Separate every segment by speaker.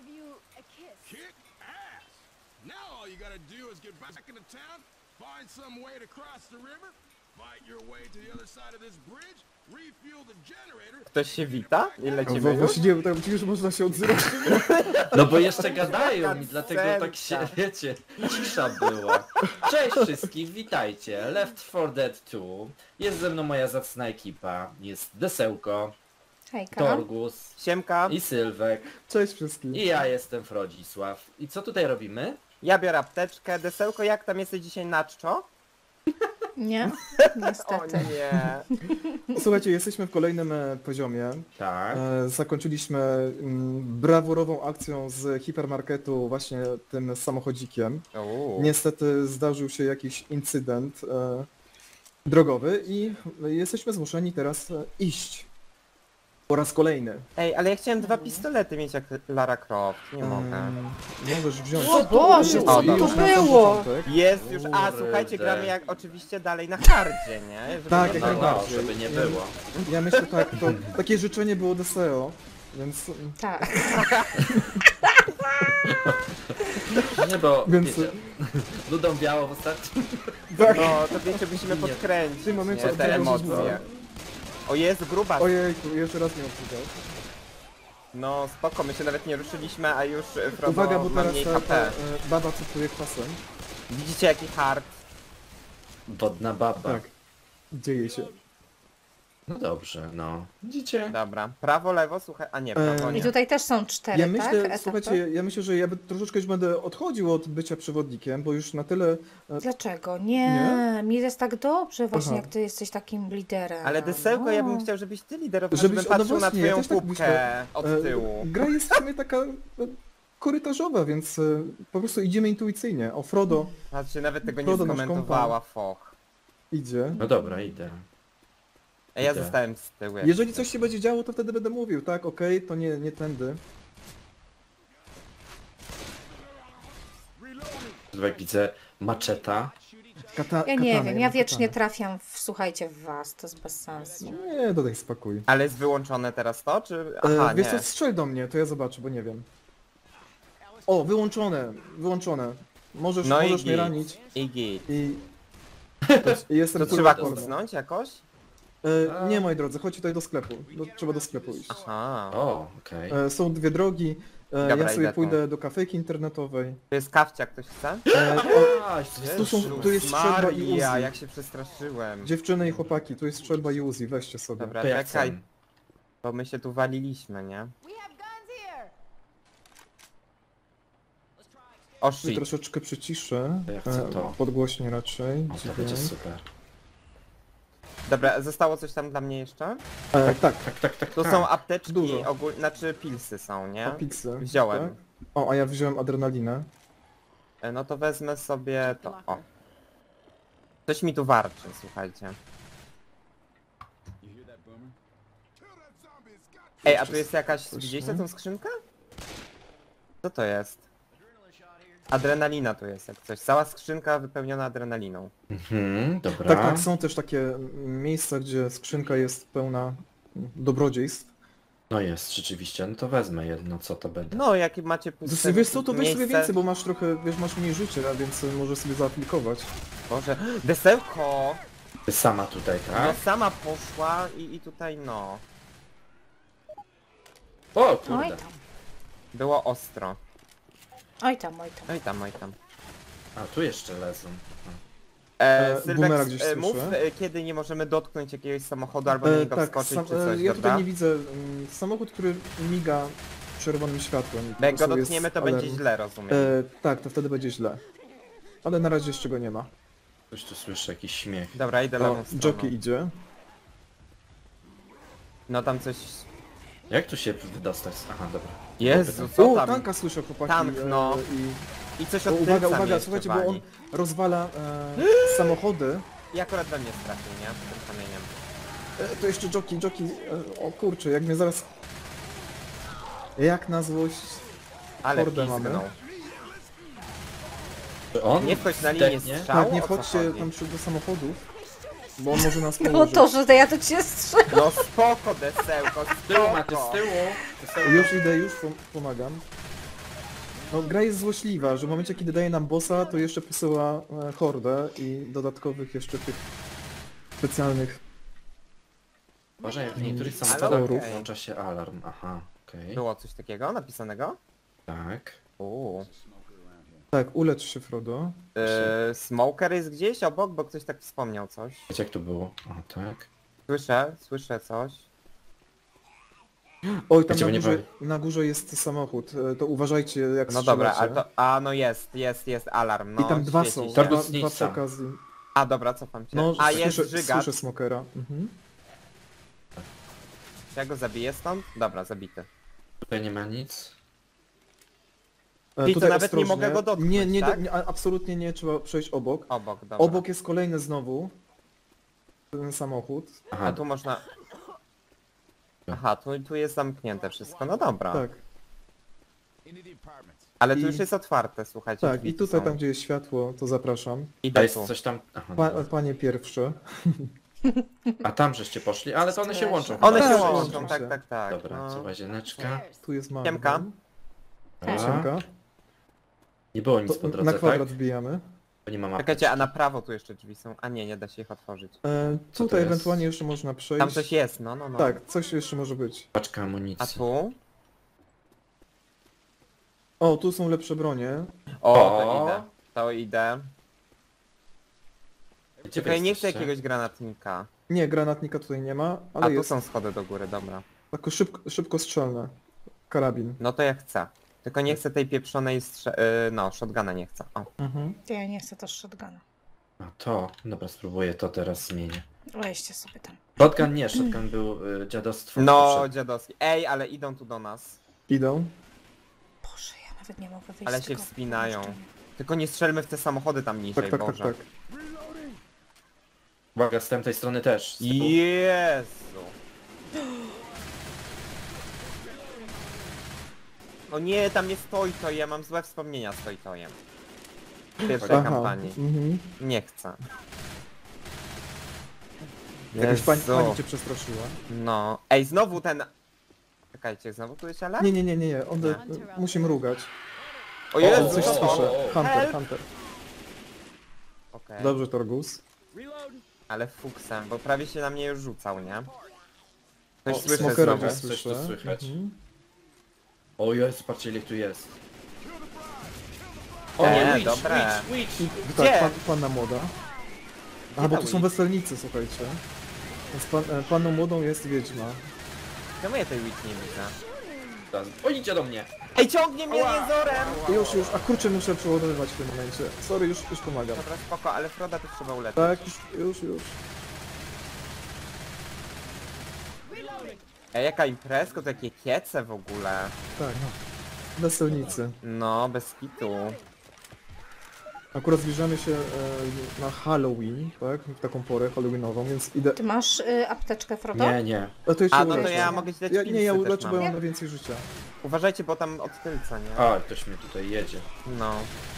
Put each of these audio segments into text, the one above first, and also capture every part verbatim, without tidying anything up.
Speaker 1: give you a kiss.
Speaker 2: Kick ass! Now all you gotta do is get back into town, find some way to cross the river, fight your way to the other side of this bridge, refuel the generator...
Speaker 3: Ktoś się wita? I
Speaker 4: Bo
Speaker 3: lecimy już?
Speaker 4: właściwie tam już można się odzywać.
Speaker 5: No bo jeszcze gadają i dlatego tak się, wiecie, cisza była. Cześć wszystkim, witajcie. Left four Dead two. Jest ze mną moja zacna ekipa. Jest Desełko,
Speaker 6: Hejka.
Speaker 5: Torgus
Speaker 3: Siemka.
Speaker 5: i Sylwek.
Speaker 4: Cześć wszystkim.
Speaker 5: I ja jestem Frodzisław. I co tutaj robimy?
Speaker 3: Ja biorę apteczkę. Desełko, jak tam jesteś dzisiaj na czczo?
Speaker 6: Nie,
Speaker 3: O
Speaker 6: niestety.
Speaker 3: nie.
Speaker 4: Słuchajcie, jesteśmy w kolejnym e, poziomie.
Speaker 5: Tak.
Speaker 4: E, zakończyliśmy mm, brawurową akcją z hipermarketu właśnie tym samochodzikiem.
Speaker 3: Uuu.
Speaker 4: Niestety zdarzył się jakiś incydent e, drogowy i jesteśmy zmuszeni teraz e, iść. Po raz kolejny.
Speaker 3: Ej, ale ja chciałem dwa pistolety mieć jak Lara Croft. Nie mogę.
Speaker 4: Mm, możesz wziąć.
Speaker 6: O Boże,
Speaker 3: O,
Speaker 6: co
Speaker 3: dobra.
Speaker 6: to
Speaker 4: Już na sam
Speaker 6: było?
Speaker 4: początek.
Speaker 3: Jest już, a
Speaker 5: Kurde.
Speaker 3: słuchajcie, gramy jak oczywiście dalej na hardzie, nie? Żeby
Speaker 4: Tak,
Speaker 3: nie
Speaker 4: jak
Speaker 5: No,
Speaker 3: było-
Speaker 5: no,
Speaker 4: najbardziej.
Speaker 5: żeby nie było.
Speaker 4: Ja myślę tak, to takie życzenie było Deseo, więc mm,
Speaker 6: Tak.
Speaker 5: Nie, bo
Speaker 4: Więc-
Speaker 5: wiecie, nudą biało w ostatnim...
Speaker 4: tak.
Speaker 3: No, to wiecie, musimy
Speaker 5: Nie.
Speaker 3: podkręcić,
Speaker 4: W tym momencie
Speaker 3: nie, te
Speaker 4: odbywa się
Speaker 3: emocje.
Speaker 4: zła.
Speaker 3: O, jest gruba.
Speaker 4: Ojejku, jeszcze raz nie obsłuchał.
Speaker 3: No spoko, my się nawet nie ruszyliśmy, a już e, Frodo
Speaker 4: Uwaga, bo
Speaker 3: ma
Speaker 4: teraz
Speaker 3: mniej
Speaker 4: ta,
Speaker 3: H
Speaker 4: ta,
Speaker 3: P.
Speaker 4: e, baba cytuje kwasem.
Speaker 3: Widzicie jaki hard?
Speaker 5: Wodna baba.
Speaker 4: Tak. Dzieje się.
Speaker 5: No dobrze, no. Widzicie?
Speaker 3: Dobra, prawo, lewo, słuchaj, a nie, prawo
Speaker 4: Eee,
Speaker 3: nie.
Speaker 6: I tutaj też są cztery,
Speaker 4: Ja
Speaker 6: tak?
Speaker 4: myślę,
Speaker 6: Etapy?
Speaker 4: słuchajcie, ja myślę, że ja by, troszeczkę już będę odchodził od bycia przewodnikiem, bo już na tyle... e,
Speaker 6: Dlaczego? Nie,
Speaker 4: Nie?
Speaker 6: mi jest tak dobrze właśnie,
Speaker 4: Aha.
Speaker 6: jak ty jesteś takim liderem.
Speaker 3: Ale Desełko,
Speaker 6: No.
Speaker 3: ja bym chciał, żebyś ty liderował,
Speaker 4: Żebyś-
Speaker 3: żebym
Speaker 4: no
Speaker 3: patrzył na
Speaker 4: właśnie, ja
Speaker 3: twoją
Speaker 4: też tak
Speaker 3: pupkę
Speaker 4: myślę.
Speaker 3: od
Speaker 4: e,
Speaker 3: tyłu.
Speaker 4: Gra jest w sumie taka e, korytarzowa, więc e, po prostu idziemy intuicyjnie. O, Frodo
Speaker 3: Patrzcie, nawet tego nie
Speaker 4: Frodo, nasz
Speaker 3: skomentowała, foch.
Speaker 4: idzie.
Speaker 5: No dobra, idę.
Speaker 3: Ej, ja
Speaker 5: Idę.
Speaker 3: zostałem z tyłu. jak
Speaker 4: Jeżeli
Speaker 3: coś.
Speaker 4: coś się będzie działo, to wtedy będę mówił, tak, okej, to nie, nie tędy.
Speaker 5: Sylwek, widzę maczeta.
Speaker 4: Kata,
Speaker 6: Ja nie
Speaker 4: katany,
Speaker 6: wiem, ja
Speaker 4: mam
Speaker 6: wiecznie
Speaker 4: katany.
Speaker 6: trafiam, w, słuchajcie, w was, to jest bez sensu.
Speaker 4: Nie, dodaj spokój.
Speaker 3: Ale jest wyłączone teraz to, czy...
Speaker 4: E,
Speaker 3: Aha,
Speaker 4: wiesz
Speaker 3: nie.
Speaker 4: co, strzel do mnie, to ja zobaczę, bo nie wiem. O, wyłączone, wyłączone. Możesz,
Speaker 3: No i
Speaker 4: możesz mnie
Speaker 3: git.
Speaker 4: ranić
Speaker 3: I git.
Speaker 4: i... i jestem
Speaker 3: To
Speaker 4: full
Speaker 3: trzeba
Speaker 4: odporny.
Speaker 3: kucnąć jakoś?
Speaker 4: E, nie, moi drodzy, chodź tutaj do sklepu. Do, trzeba do sklepu iść.
Speaker 3: Aha.
Speaker 5: O, okej.
Speaker 4: E, są dwie drogi. E,
Speaker 3: Dobra,
Speaker 4: ja sobie
Speaker 3: idę tu.
Speaker 4: pójdę do kafejki internetowej.
Speaker 3: To jest kawcia, ktoś chce?
Speaker 4: E, o,
Speaker 5: A,
Speaker 4: tu są-
Speaker 3: Jezus
Speaker 4: tu jest strzelba i
Speaker 3: Maria,
Speaker 4: Uzi.
Speaker 3: jak się przestraszyłem.
Speaker 4: dziewczyny i chłopaki, tu jest strzelba i Uzi, weźcie sobie.
Speaker 3: Dobra,
Speaker 5: To ja
Speaker 3: czekaj,
Speaker 5: chcę.
Speaker 3: bo my się tu waliliśmy, nie?
Speaker 1: We have guns here.
Speaker 3: O
Speaker 4: I
Speaker 3: shit.
Speaker 4: troszeczkę przyciszę.
Speaker 5: To ja chcę
Speaker 4: E,
Speaker 5: to.
Speaker 4: podgłośnie raczej.
Speaker 5: O, to będzie
Speaker 4: dźwięk.
Speaker 5: super.
Speaker 3: Dobra, zostało coś tam dla mnie jeszcze?
Speaker 4: E, tak,
Speaker 5: Tak, tak, tak,
Speaker 3: Tu
Speaker 5: tak.
Speaker 3: są apteczki,
Speaker 4: Dużo.
Speaker 3: ogól... znaczy pilsy są, nie?
Speaker 4: a pizzę.
Speaker 3: Wziąłem.
Speaker 4: Tak? O, a ja wziąłem adrenalinę.
Speaker 3: E, No to wezmę sobie to, o. Coś mi tu warczy, słuchajcie. Ej, a tu jest jakaś...
Speaker 4: Słyszę.
Speaker 3: Widzieliście tą skrzynkę? Co to jest? Adrenalina tu jest jak coś. Cała skrzynka wypełniona adrenaliną.
Speaker 5: Mhm, dobra.
Speaker 4: Tak, tak, są też takie mm, miejsca, gdzie skrzynka jest pełna mm, dobrodziejstw.
Speaker 5: No jest, rzeczywiście. No to wezmę jedno, co to będzie.
Speaker 3: No, jakie macie puste
Speaker 4: Wiesz co, to weź sobie
Speaker 3: miejsce-
Speaker 4: więcej, bo masz trochę, wiesz, masz mniej życia, więc y, możesz sobie zaaplikować.
Speaker 3: Boże, Desełko!
Speaker 5: Ty sama tutaj,
Speaker 3: No
Speaker 5: tak?
Speaker 3: sama poszła i, i tutaj no.
Speaker 5: O,
Speaker 6: Oj
Speaker 5: kurde.
Speaker 6: tam,
Speaker 3: Było ostro.
Speaker 6: oj tam, oj tam.
Speaker 3: Oj tam, oj tam.
Speaker 5: A, tu jeszcze lezą.
Speaker 3: E,
Speaker 4: E,
Speaker 3: Sylwek,
Speaker 4: boomera gdzieś
Speaker 3: e, mów
Speaker 4: słyszę.
Speaker 3: e, kiedy nie możemy dotknąć jakiegoś samochodu albo na
Speaker 4: E,
Speaker 3: niego
Speaker 4: tak,
Speaker 3: wskoczyć
Speaker 4: sam,
Speaker 3: czy coś,
Speaker 4: e, ja
Speaker 3: dobra?
Speaker 4: tutaj nie widzę mm, samochód, który miga czerwonym światłem. i po
Speaker 3: Bo jak go
Speaker 4: prostu jest
Speaker 3: dotkniemy to
Speaker 4: alarm.
Speaker 3: będzie źle, rozumiem.
Speaker 4: E, tak, to wtedy będzie źle. Ale na razie jeszcze go nie ma.
Speaker 5: Ktoś tu słyszy jakiś śmiech.
Speaker 3: Dobra, idę
Speaker 4: O,
Speaker 3: lewą stroną.
Speaker 4: jockey idzie.
Speaker 3: No tam coś...
Speaker 5: Jak tu się wydostać? Aha, dobra.
Speaker 3: Jezu, co
Speaker 4: O,
Speaker 3: tam?
Speaker 4: tanka słyszę, chłopaki.
Speaker 3: Tank, no.
Speaker 4: E, i,
Speaker 3: I coś
Speaker 4: o,
Speaker 3: od
Speaker 4: uwaga,
Speaker 3: tylca
Speaker 4: uwaga,
Speaker 3: mnie
Speaker 4: słuchajcie,
Speaker 3: jeszcze
Speaker 4: bo on
Speaker 3: wali.
Speaker 4: rozwala e, samochody.
Speaker 3: I akurat we mnie strafił, nie? Tym kamieniem.
Speaker 4: E, to jeszcze jockey, jockey. E, o kurczę, jak mnie zaraz... Jak na złość...
Speaker 3: Ale
Speaker 4: Hordę mamy.
Speaker 3: pizgnął.
Speaker 5: Czy on
Speaker 3: Nie wchodź na linię
Speaker 5: zdechnie?
Speaker 3: strzału,
Speaker 4: Tak, nie
Speaker 3: o co
Speaker 4: wchodźcie
Speaker 3: chodzi?
Speaker 4: tam przy, do samochodów, bo on może nas
Speaker 6: No
Speaker 4: położyć.
Speaker 6: to, że ja to cię strzelam.
Speaker 3: No spoko, Desełko,
Speaker 5: Z tyłu macie, z
Speaker 3: spoko.
Speaker 5: tyłu. Z tyłu.
Speaker 4: Już idę, już pom- pomagam. No gra jest złośliwa, że w momencie kiedy daje nam bossa, to jeszcze posyła e, hordę i dodatkowych jeszcze tych specjalnych...
Speaker 5: Uważaj, w niektórych
Speaker 4: Ale
Speaker 5: samochodach
Speaker 3: okej.
Speaker 5: włącza się alarm. Aha, okej.
Speaker 3: Było coś takiego napisanego?
Speaker 5: Tak.
Speaker 3: Uuu.
Speaker 4: Tak, ulecz się Frodo.
Speaker 3: Yy, smoker jest gdzieś obok, bo ktoś tak wspomniał coś.
Speaker 5: Wiecie jak to było? O, tak.
Speaker 3: Słyszę, słyszę coś.
Speaker 4: Oj, tam
Speaker 5: Ja cię
Speaker 4: na
Speaker 5: nie
Speaker 4: górze,
Speaker 5: bawię.
Speaker 4: na górze jest samochód, e, to uważajcie jak
Speaker 3: No dobra, ale
Speaker 4: strzelacie.
Speaker 3: to... A no jest, jest, jest alarm, no.
Speaker 4: I tam dwa
Speaker 3: świeci
Speaker 4: są,
Speaker 3: się.
Speaker 5: Targus,
Speaker 4: dwa, dwa
Speaker 5: nic
Speaker 4: przy
Speaker 5: tam.
Speaker 4: okazji.
Speaker 3: A dobra, cofam cię.
Speaker 4: No,
Speaker 3: A jest
Speaker 4: słyszę,
Speaker 3: żygat.
Speaker 4: słyszę smokera. Mhm.
Speaker 3: Czy ja go zabiję stąd? Dobra, zabity.
Speaker 5: Tutaj nie ma nic.
Speaker 4: E,
Speaker 3: Czyli to
Speaker 4: tutaj
Speaker 3: nawet nie
Speaker 4: ostrożnie.
Speaker 3: mogę go dotknąć,
Speaker 4: Nie, nie, do-
Speaker 3: tak?
Speaker 4: nie, a- absolutnie nie, trzeba przejść obok.
Speaker 3: Obok, dobra.
Speaker 4: Obok jest kolejny znowu ten samochód.
Speaker 3: A
Speaker 5: Aha,
Speaker 3: tu można... Aha, tu, tu jest zamknięte wszystko, no dobra.
Speaker 4: Tak,
Speaker 2: Into the apartments.
Speaker 3: Ale tu
Speaker 4: I-
Speaker 3: już jest otwarte, słuchajcie.
Speaker 4: tak.
Speaker 3: drzwi
Speaker 4: I
Speaker 3: tu
Speaker 4: tutaj
Speaker 3: są.
Speaker 4: tam gdzie jest światło, to zapraszam.
Speaker 5: a
Speaker 3: Idę
Speaker 5: jest
Speaker 3: tu.
Speaker 5: coś tam... Aha,
Speaker 4: Pa,
Speaker 5: dobra.
Speaker 4: panie pierwsze.
Speaker 5: A tam żeście poszli, ale to one się łączą.
Speaker 3: One
Speaker 5: chyba.
Speaker 3: się
Speaker 4: Tak,
Speaker 3: łączą,
Speaker 4: łączą
Speaker 3: tak,
Speaker 4: się.
Speaker 3: tak, tak.
Speaker 5: Dobra,
Speaker 3: no.
Speaker 5: co łazieneczka.
Speaker 1: Stairs.
Speaker 4: Tu jest mama.
Speaker 3: Siemka.
Speaker 5: A,
Speaker 4: Siemka.
Speaker 5: nie było nic
Speaker 4: To
Speaker 5: po
Speaker 4: na
Speaker 5: drodze,
Speaker 4: kwadrat
Speaker 5: tak?
Speaker 4: wbijamy.
Speaker 5: Bo nie ma mapy.
Speaker 3: Czekajcie, a na prawo tu jeszcze drzwi są. A nie, nie da się ich otworzyć.
Speaker 4: E,
Speaker 5: to
Speaker 4: tutaj
Speaker 5: jest?
Speaker 4: ewentualnie jeszcze można przejść.
Speaker 3: Tam coś jest, no, no, no.
Speaker 4: Tak, coś jeszcze może być.
Speaker 5: Paczka
Speaker 3: A
Speaker 5: amunicji.
Speaker 3: tu?
Speaker 4: O, tu są lepsze bronie.
Speaker 3: O, to
Speaker 5: O.
Speaker 3: idę. To idę.
Speaker 5: Gdzie wy
Speaker 3: Czekaj, nie chcę
Speaker 5: jesteście?
Speaker 3: jakiegoś granatnika.
Speaker 4: Nie, granatnika tutaj nie ma,
Speaker 3: A
Speaker 4: ale
Speaker 3: tu
Speaker 4: jest
Speaker 3: są schody do góry, dobra.
Speaker 4: tylko szybko, szybko strzelne. Karabin.
Speaker 3: No to ja chcę. Tylko nie chcę tej pieprzonej strze... Yy, no, shotguna nie chcę. O.
Speaker 4: Mhm.
Speaker 6: To ja nie chcę też shotguna.
Speaker 5: A to, dobra, spróbuję to teraz zmienię.
Speaker 6: Weźcie sobie tam.
Speaker 5: Shotgun nie, shotgun był y, dziadostwo.
Speaker 3: No,
Speaker 5: poprzednie.
Speaker 3: dziadowski. Ej, ale idą tu do nas.
Speaker 4: Idą.
Speaker 6: Boże, ja nawet nie mogę wyjść
Speaker 3: Ale
Speaker 6: z
Speaker 3: się
Speaker 6: tego
Speaker 3: wspinają.
Speaker 6: pomieszczenia.
Speaker 3: Tylko nie strzelmy w te samochody tam niżej,
Speaker 4: Tak, tak, tak,
Speaker 3: Boże.
Speaker 4: tak.
Speaker 5: Uwaga, z tamtej strony też. z tyłu.
Speaker 3: Jezu. O nie, tam nie stoi to, ja mam złe wspomnienia z Toytojem. W pierwszej
Speaker 4: Aha.
Speaker 3: kampanii.
Speaker 4: Mhm.
Speaker 3: Nie chcę.
Speaker 4: Jakaś pani,
Speaker 3: Jezu.
Speaker 4: pani cię przestraszyła.
Speaker 3: No. Ej, znowu ten... Czekajcie, znowu tu jest alarm?
Speaker 4: Nie, nie, nie, nie, nie. On
Speaker 1: Nie.
Speaker 4: musi mrugać.
Speaker 3: O
Speaker 4: O,
Speaker 3: Jezu!
Speaker 4: coś
Speaker 5: o,
Speaker 4: słyszę.
Speaker 5: o, o.
Speaker 4: Hunter,
Speaker 3: Help!
Speaker 4: Hunter.
Speaker 3: Okej.
Speaker 4: Dobrze, Torgus.
Speaker 3: Ale fuksem, bo prawie się na mnie już rzucał, nie? Coś
Speaker 4: O,
Speaker 3: słyszę
Speaker 4: smokera
Speaker 3: znowu.
Speaker 4: gdzieś
Speaker 5: Coś tu
Speaker 4: słyszę.
Speaker 5: słychać.
Speaker 4: Mhm.
Speaker 5: O Jezu, patrzcie ile tu jest. O
Speaker 3: Nie,
Speaker 5: nie, witch,
Speaker 3: dobre.
Speaker 5: witch, witch.
Speaker 3: Gdzie?
Speaker 4: Tak, pan, panna młoda. A, bo
Speaker 3: ta
Speaker 4: tu są
Speaker 3: witch?
Speaker 4: weselnicy, słuchajcie. Więc pan, e, panną młodą jest wiedźma.
Speaker 3: Czemu ja tej witch nie widzę?
Speaker 5: O, idzie do mnie.
Speaker 3: Ej, ciągnie mnie jęzorem!
Speaker 4: Już, już, a kurczę muszę przeładowywać w tym momencie. Sorry, już, już pomagam.
Speaker 3: Dobra, spoko, ale Froda też trzeba uleczyć.
Speaker 4: Tak, już, już, już.
Speaker 3: Ej, jaka imprezka, to jakie kiece w ogóle.
Speaker 4: Tak, no. Weselnicy.
Speaker 3: No, bez kitu.
Speaker 4: Akurat zbliżamy się e, na Halloween, tak? W taką porę halloweenową, więc idę...
Speaker 6: Ty masz y, apteczkę, Frodo?
Speaker 5: Nie, nie.
Speaker 4: A to jeszcze
Speaker 3: A, no to
Speaker 4: uleczę.
Speaker 3: ja mogę ci dać
Speaker 4: Ja, nie, ja
Speaker 3: pilsy też
Speaker 4: uleczę, bo ja
Speaker 3: mam.
Speaker 4: mam na więcej życia.
Speaker 3: Uważajcie, bo tam od tylca, nie?
Speaker 5: A, ktoś mnie tutaj jedzie.
Speaker 3: No.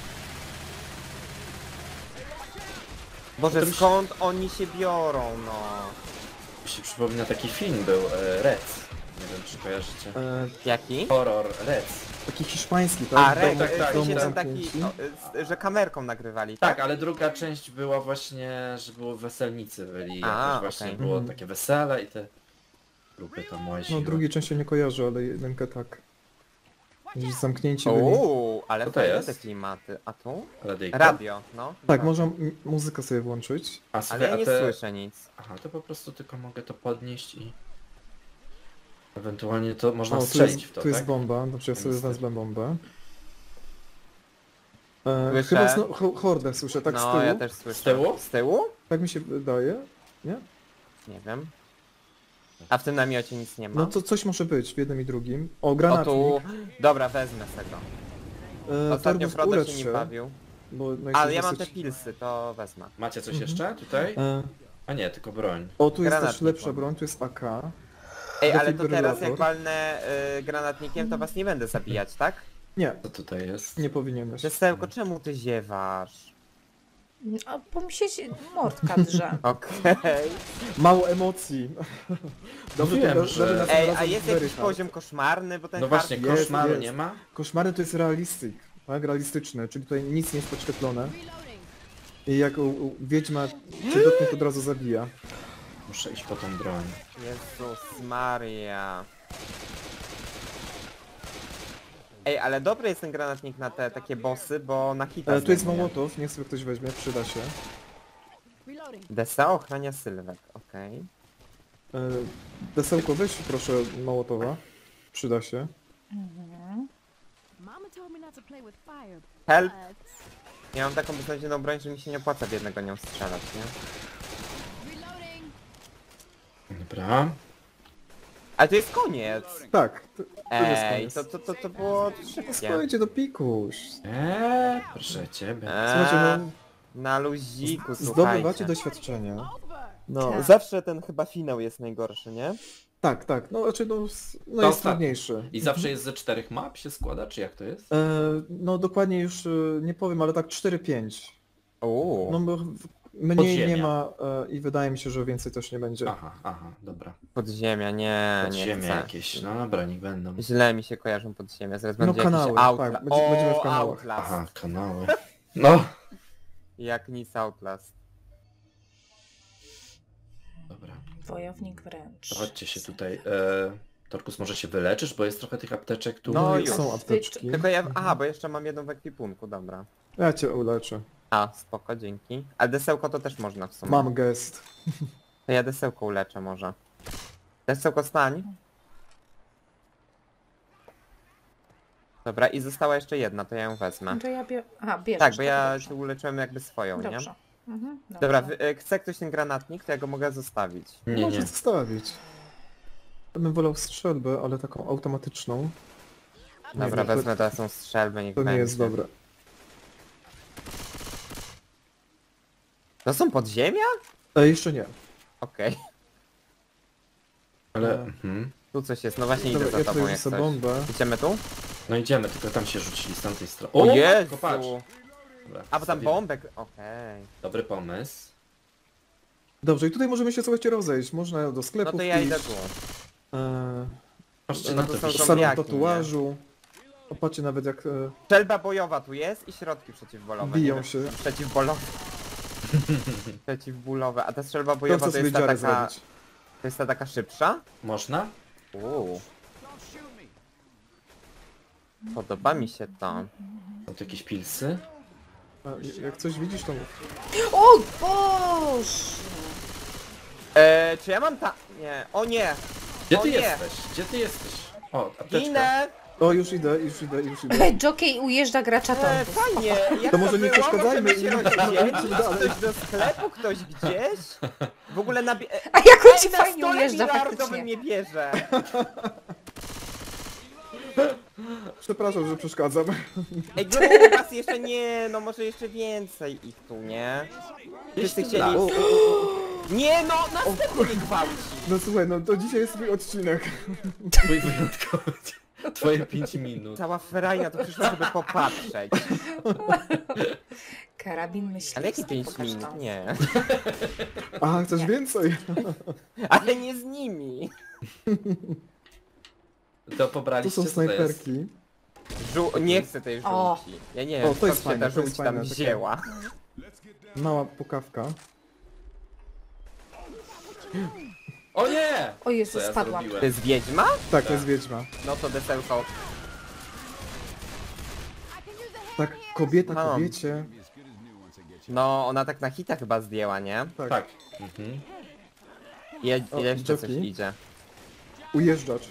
Speaker 3: Boże,
Speaker 5: To mi się-
Speaker 3: skąd oni się biorą, no?
Speaker 5: Mi się przypomina taki film był, e, Red. Nie wiem czy kojarzycie.
Speaker 4: E,
Speaker 3: Jaki?
Speaker 5: Horror Red.
Speaker 4: taki hiszpański, tak?
Speaker 3: A,
Speaker 4: W
Speaker 3: Rek,
Speaker 4: domu-
Speaker 5: tak,
Speaker 3: tak,
Speaker 5: tak,
Speaker 3: tak,
Speaker 4: w domu
Speaker 3: się ten taki,
Speaker 4: zamknięci.
Speaker 3: o, y, że kamerką nagrywali, tak?
Speaker 5: Tak, ale druga część była właśnie, że było weselnicy byli.
Speaker 3: A,
Speaker 5: Jakoś właśnie
Speaker 3: okej.
Speaker 5: było
Speaker 4: Mhm.
Speaker 5: takie wesele i te grupy tam
Speaker 4: No
Speaker 5: łaziły.
Speaker 4: drugiej części nie kojarzę, ale jedynkę tak. Gdzieś zamknięci byli.
Speaker 3: Uuu, ale
Speaker 5: Co to
Speaker 3: fajne
Speaker 5: jest?
Speaker 3: te klimaty. A tu?
Speaker 5: Radyjka.
Speaker 3: Radio, no.
Speaker 4: Tak,
Speaker 3: dobra.
Speaker 4: można m- muzykę sobie włączyć.
Speaker 5: A
Speaker 3: Ale
Speaker 5: słuchaj,
Speaker 3: ja
Speaker 5: a
Speaker 3: nie
Speaker 5: te...
Speaker 3: słyszę nic.
Speaker 5: Aha, to po prostu tylko mogę to podnieść i... Ewentualnie to można
Speaker 4: O, tu
Speaker 5: strzelić
Speaker 4: jest,
Speaker 5: w to,
Speaker 4: tu jest
Speaker 5: tak?
Speaker 4: bomba, dobrze ja sobie
Speaker 5: Kanister.
Speaker 4: wezmę bombę. E,
Speaker 3: Słyszę.
Speaker 4: chyba zno, ho, hordę słyszę, tak z
Speaker 3: No,
Speaker 4: tyłu.
Speaker 3: ja też słyszę.
Speaker 5: Z tyłu?
Speaker 3: Z tyłu?
Speaker 4: Tak mi się wydaje. Nie?
Speaker 3: Nie wiem. A w tym namiocie nic nie ma.
Speaker 4: No to coś może być w jednym i drugim. O,
Speaker 3: o
Speaker 4: granatnik.
Speaker 3: tu... Dobra, wezmę z tego.
Speaker 4: E,
Speaker 3: Ostatnio
Speaker 4: Torgus,
Speaker 3: Frodo
Speaker 4: ulecz
Speaker 3: się
Speaker 4: się,
Speaker 3: nim bawił.
Speaker 4: bo no
Speaker 3: Ale
Speaker 4: jesteś
Speaker 3: ja mam te
Speaker 4: dosyć-
Speaker 3: pilsy, to wezmę.
Speaker 5: Macie coś
Speaker 4: Mhm.
Speaker 5: jeszcze tutaj?
Speaker 4: E,
Speaker 5: A nie, tylko broń.
Speaker 4: o, tu jest też
Speaker 3: Granatnik
Speaker 4: lepsza
Speaker 3: mam.
Speaker 4: broń, tu jest A K.
Speaker 3: Ej, ale to
Speaker 4: Defibrylator.
Speaker 3: teraz jak walnę y, granatnikiem, to was nie będę zabijać, tak?
Speaker 4: Nie,
Speaker 5: Co tutaj jest?
Speaker 4: nie powinieneś.
Speaker 3: Przesełko, czemu ty ziewasz?
Speaker 6: A, bo mi się mordka drze.
Speaker 3: Okej.
Speaker 4: Mało emocji. Dobrze,
Speaker 5: Wiem,
Speaker 4: to do-
Speaker 5: że-
Speaker 4: dobrze nas
Speaker 3: Ej, a
Speaker 4: razem
Speaker 3: jest
Speaker 4: very
Speaker 3: jakiś
Speaker 4: hard.
Speaker 3: poziom koszmarny, bo ten
Speaker 5: No właśnie,
Speaker 3: hard-
Speaker 4: jest,
Speaker 5: koszmaru
Speaker 4: jest.
Speaker 5: nie ma?
Speaker 4: Koszmary to jest realistyk, tak? Realistyczne, czyli tutaj nic nie jest podświetlone.
Speaker 1: Reloading.
Speaker 4: I jak u, u, wiedźma cię dotknie, to od razu zabija.
Speaker 5: Muszę iść po tą broń.
Speaker 3: Jezus Maria. Ej, ale dobry jest ten granatnik na te takie bossy, bo na hita
Speaker 4: E, tu jest
Speaker 3: zdejmuje.
Speaker 4: Mołotow, niech sobie ktoś weźmie, przyda się.
Speaker 1: Reloading.
Speaker 3: Desa ochrania sylwek, okej.
Speaker 4: E, Desełko, weź proszę Mołotowa. Przyda się.
Speaker 1: Mama told me not to play with fire,
Speaker 3: Help!
Speaker 1: but...
Speaker 3: Ja mam taką beznadziejną broń, że mi się nie opłaca w jednego nią strzelać, nie?
Speaker 1: Reloading.
Speaker 5: Dobra.
Speaker 3: Ale to jest koniec!
Speaker 4: Tak, to, to jest
Speaker 3: Ej,
Speaker 4: koniec.
Speaker 3: to, to, to, to było szybkie.
Speaker 4: Słuchajcie do pikuś.
Speaker 5: Eee, proszę ciebie.
Speaker 4: Słuchajcie,
Speaker 3: Eee,
Speaker 4: no,
Speaker 3: na luziku,
Speaker 4: zdobywacie
Speaker 3: słuchajcie.
Speaker 4: doświadczenia.
Speaker 1: Over.
Speaker 3: No,
Speaker 6: Tak.
Speaker 3: zawsze ten chyba finał jest najgorszy, nie?
Speaker 4: Tak, tak, no znaczy no, s- no
Speaker 5: To
Speaker 4: jest
Speaker 5: tak.
Speaker 4: trudniejszy.
Speaker 5: I zawsze jest ze czterech map się składa, czy jak to jest?
Speaker 4: E, no dokładnie już e, nie powiem, ale tak cztery pięć.
Speaker 3: Uuu.
Speaker 4: No bo w- mniej
Speaker 5: Podziemia.
Speaker 4: nie ma e, i wydaje mi się, że więcej też nie będzie.
Speaker 5: Aha, aha, dobra.
Speaker 3: Podziemia, nie, nie
Speaker 5: Podziemia
Speaker 3: chcę.
Speaker 5: jakieś, no dobra, niech będą.
Speaker 3: Źle mi się kojarzą podziemia, zaraz
Speaker 4: No,
Speaker 3: będzie
Speaker 4: kanały,
Speaker 3: jakiś Outlast.
Speaker 4: tak, będzie- będziemy w
Speaker 3: O,
Speaker 4: kanałach.
Speaker 3: Outlast.
Speaker 5: Aha, kanały. No.
Speaker 3: Jak nic Outlast.
Speaker 5: Dobra,
Speaker 6: Wojownik wręcz.
Speaker 5: to chodźcie się tutaj. E, Torkus, może się wyleczysz, bo jest trochę tych apteczek tu.
Speaker 3: No
Speaker 4: No
Speaker 3: już.
Speaker 4: są apteczki.
Speaker 3: Tylko ja, aha, bo jeszcze mam jedną w ekwipunku, dobra.
Speaker 4: Ja cię uleczę.
Speaker 3: A, spoko, dzięki. A desełko to też można w sumie.
Speaker 4: Mam gest.
Speaker 3: To ja desełko uleczę może. Desełko stań. Dobra, i została jeszcze jedna, to ja ją wezmę.
Speaker 6: No to ja bie... Aha, bierzesz.
Speaker 3: Tak, bo
Speaker 6: to
Speaker 3: ja
Speaker 6: dobrze.
Speaker 3: się uleczyłem jakby swoją, nie?
Speaker 6: Dobrze. Mhm,
Speaker 3: Dobra, wy, e, chce ktoś ten granatnik, to ja go mogę zostawić.
Speaker 5: Nie,
Speaker 4: Może
Speaker 5: nie.
Speaker 4: zostawić. Ja bym wolał strzelbę, ale taką automatyczną.
Speaker 3: Dobra,
Speaker 4: nie, to-
Speaker 3: wezmę teraz tą strzelbę, niech
Speaker 4: To nie
Speaker 3: będzie.
Speaker 4: jest dobre.
Speaker 3: To są podziemia?
Speaker 4: E, jeszcze nie.
Speaker 3: Okej.
Speaker 5: Ale.
Speaker 4: E.
Speaker 5: Mhm.
Speaker 3: Tu coś jest, no właśnie idę
Speaker 4: Dobra,
Speaker 3: za
Speaker 4: ja
Speaker 3: tobą
Speaker 4: tutaj
Speaker 3: jak
Speaker 4: rzucę
Speaker 3: coś.
Speaker 4: bombę.
Speaker 3: Idziemy tu?
Speaker 5: No idziemy, tylko tam się rzucili z tamtej strony.
Speaker 3: O
Speaker 5: matko,
Speaker 3: Jezu!
Speaker 5: patrz. Dobra,
Speaker 3: A, bo tam
Speaker 5: wstawiłem.
Speaker 3: bombek, okej.
Speaker 5: Dobry pomysł.
Speaker 4: Dobrze, i tutaj możemy się słuchajcie rozejść. Można do sklepu
Speaker 3: No to ja idę
Speaker 4: wpić,
Speaker 3: tu.
Speaker 4: e,
Speaker 5: Patrzcie
Speaker 3: No
Speaker 5: na
Speaker 3: to
Speaker 5: to
Speaker 3: są
Speaker 5: wiśnie.
Speaker 4: salon
Speaker 3: zombiaki, nie?
Speaker 4: tatuażu. Opatrzcie nawet jak e,
Speaker 3: Strzelba bojowa tu jest i środki przeciwbolowe.
Speaker 4: biją
Speaker 3: nie wiem.
Speaker 4: się.
Speaker 3: Przeciwbolowe. Przeciwbólowe. A ta strzelba
Speaker 4: To
Speaker 3: bojowa
Speaker 4: chcę
Speaker 3: to
Speaker 4: sobie
Speaker 3: jest ta
Speaker 4: dziarę
Speaker 3: taka...
Speaker 4: zrobić.
Speaker 3: To jest ta taka szybsza?
Speaker 5: Można?
Speaker 3: Uuu. Podoba mi się to.
Speaker 5: Są tu jakieś pilsy?
Speaker 4: A, jak coś widzisz, to mów.
Speaker 6: O Boże!
Speaker 3: Eee, czy ja mam ta... Nie. O nie!
Speaker 5: Gdzie
Speaker 3: O
Speaker 5: ty
Speaker 3: nie!
Speaker 5: jesteś? Gdzie ty jesteś? O, apteczka.
Speaker 3: Ginę!
Speaker 4: O, już idę, już idę, już idę.
Speaker 6: Jockey ujeżdża gracza
Speaker 3: Eee,
Speaker 6: torów.
Speaker 3: fajnie! Jak
Speaker 4: To może nie
Speaker 3: było?
Speaker 4: przeszkadzajmy
Speaker 3: Możemy się
Speaker 4: im.
Speaker 3: rozdzielić?
Speaker 4: Dalej.
Speaker 3: Ktoś do sklepu, ktoś gdzieś? W ogóle na... bie-
Speaker 6: A jak on ci
Speaker 3: Ej, na
Speaker 6: fajnie
Speaker 3: stole
Speaker 6: ujeżdża
Speaker 3: bilardowym
Speaker 6: faktycznie.
Speaker 3: mnie bierze!
Speaker 4: Przepraszam, że przeszkadzam.
Speaker 3: Ej, gdyby u was jeszcze nie, no może jeszcze więcej ich tu, nie? Wszyscy
Speaker 5: Jest
Speaker 3: chcieli...
Speaker 5: las.
Speaker 3: Nie no, następny mnie gwałci!
Speaker 4: No słuchaj, no to dzisiaj jest twój odcinek.
Speaker 5: Twój wyjątkowy. Twoje pięć minut.
Speaker 3: Cała ferajna to przyszła, żeby popatrzeć.
Speaker 6: Karabin myśli.
Speaker 3: Ale jakie pięć minut? Nie.
Speaker 4: A, chcesz więcej?
Speaker 3: Ale nie z nimi.
Speaker 5: To
Speaker 4: Tu
Speaker 5: pobraliście,
Speaker 4: są
Speaker 5: co to jest?
Speaker 4: snajperki.
Speaker 3: Żu nie chcę tej
Speaker 6: O.
Speaker 3: żółci. Ja nie
Speaker 4: O,
Speaker 3: wiem,
Speaker 4: to jest
Speaker 3: skąd się ta
Speaker 4: fajne, to jest
Speaker 3: żółć tam
Speaker 4: fajne, takie-
Speaker 3: wzięła.
Speaker 4: Mała pukawka.
Speaker 5: O nie!
Speaker 6: O Jezu,
Speaker 5: Co ja
Speaker 6: spadłam.
Speaker 5: zrobiłem?
Speaker 3: To jest wiedźma?
Speaker 4: Tak, to jest wiedźma.
Speaker 3: No to desełko.
Speaker 4: Tak, kobieta
Speaker 3: Mam.
Speaker 4: kobiecie.
Speaker 3: No ona tak na hita chyba zdjęła, nie?
Speaker 4: Tak,
Speaker 5: Tak. Mhm.
Speaker 3: I je,
Speaker 4: O,
Speaker 3: jeszcze coś
Speaker 4: Jockey.
Speaker 3: idzie.
Speaker 4: ujeżdżacz.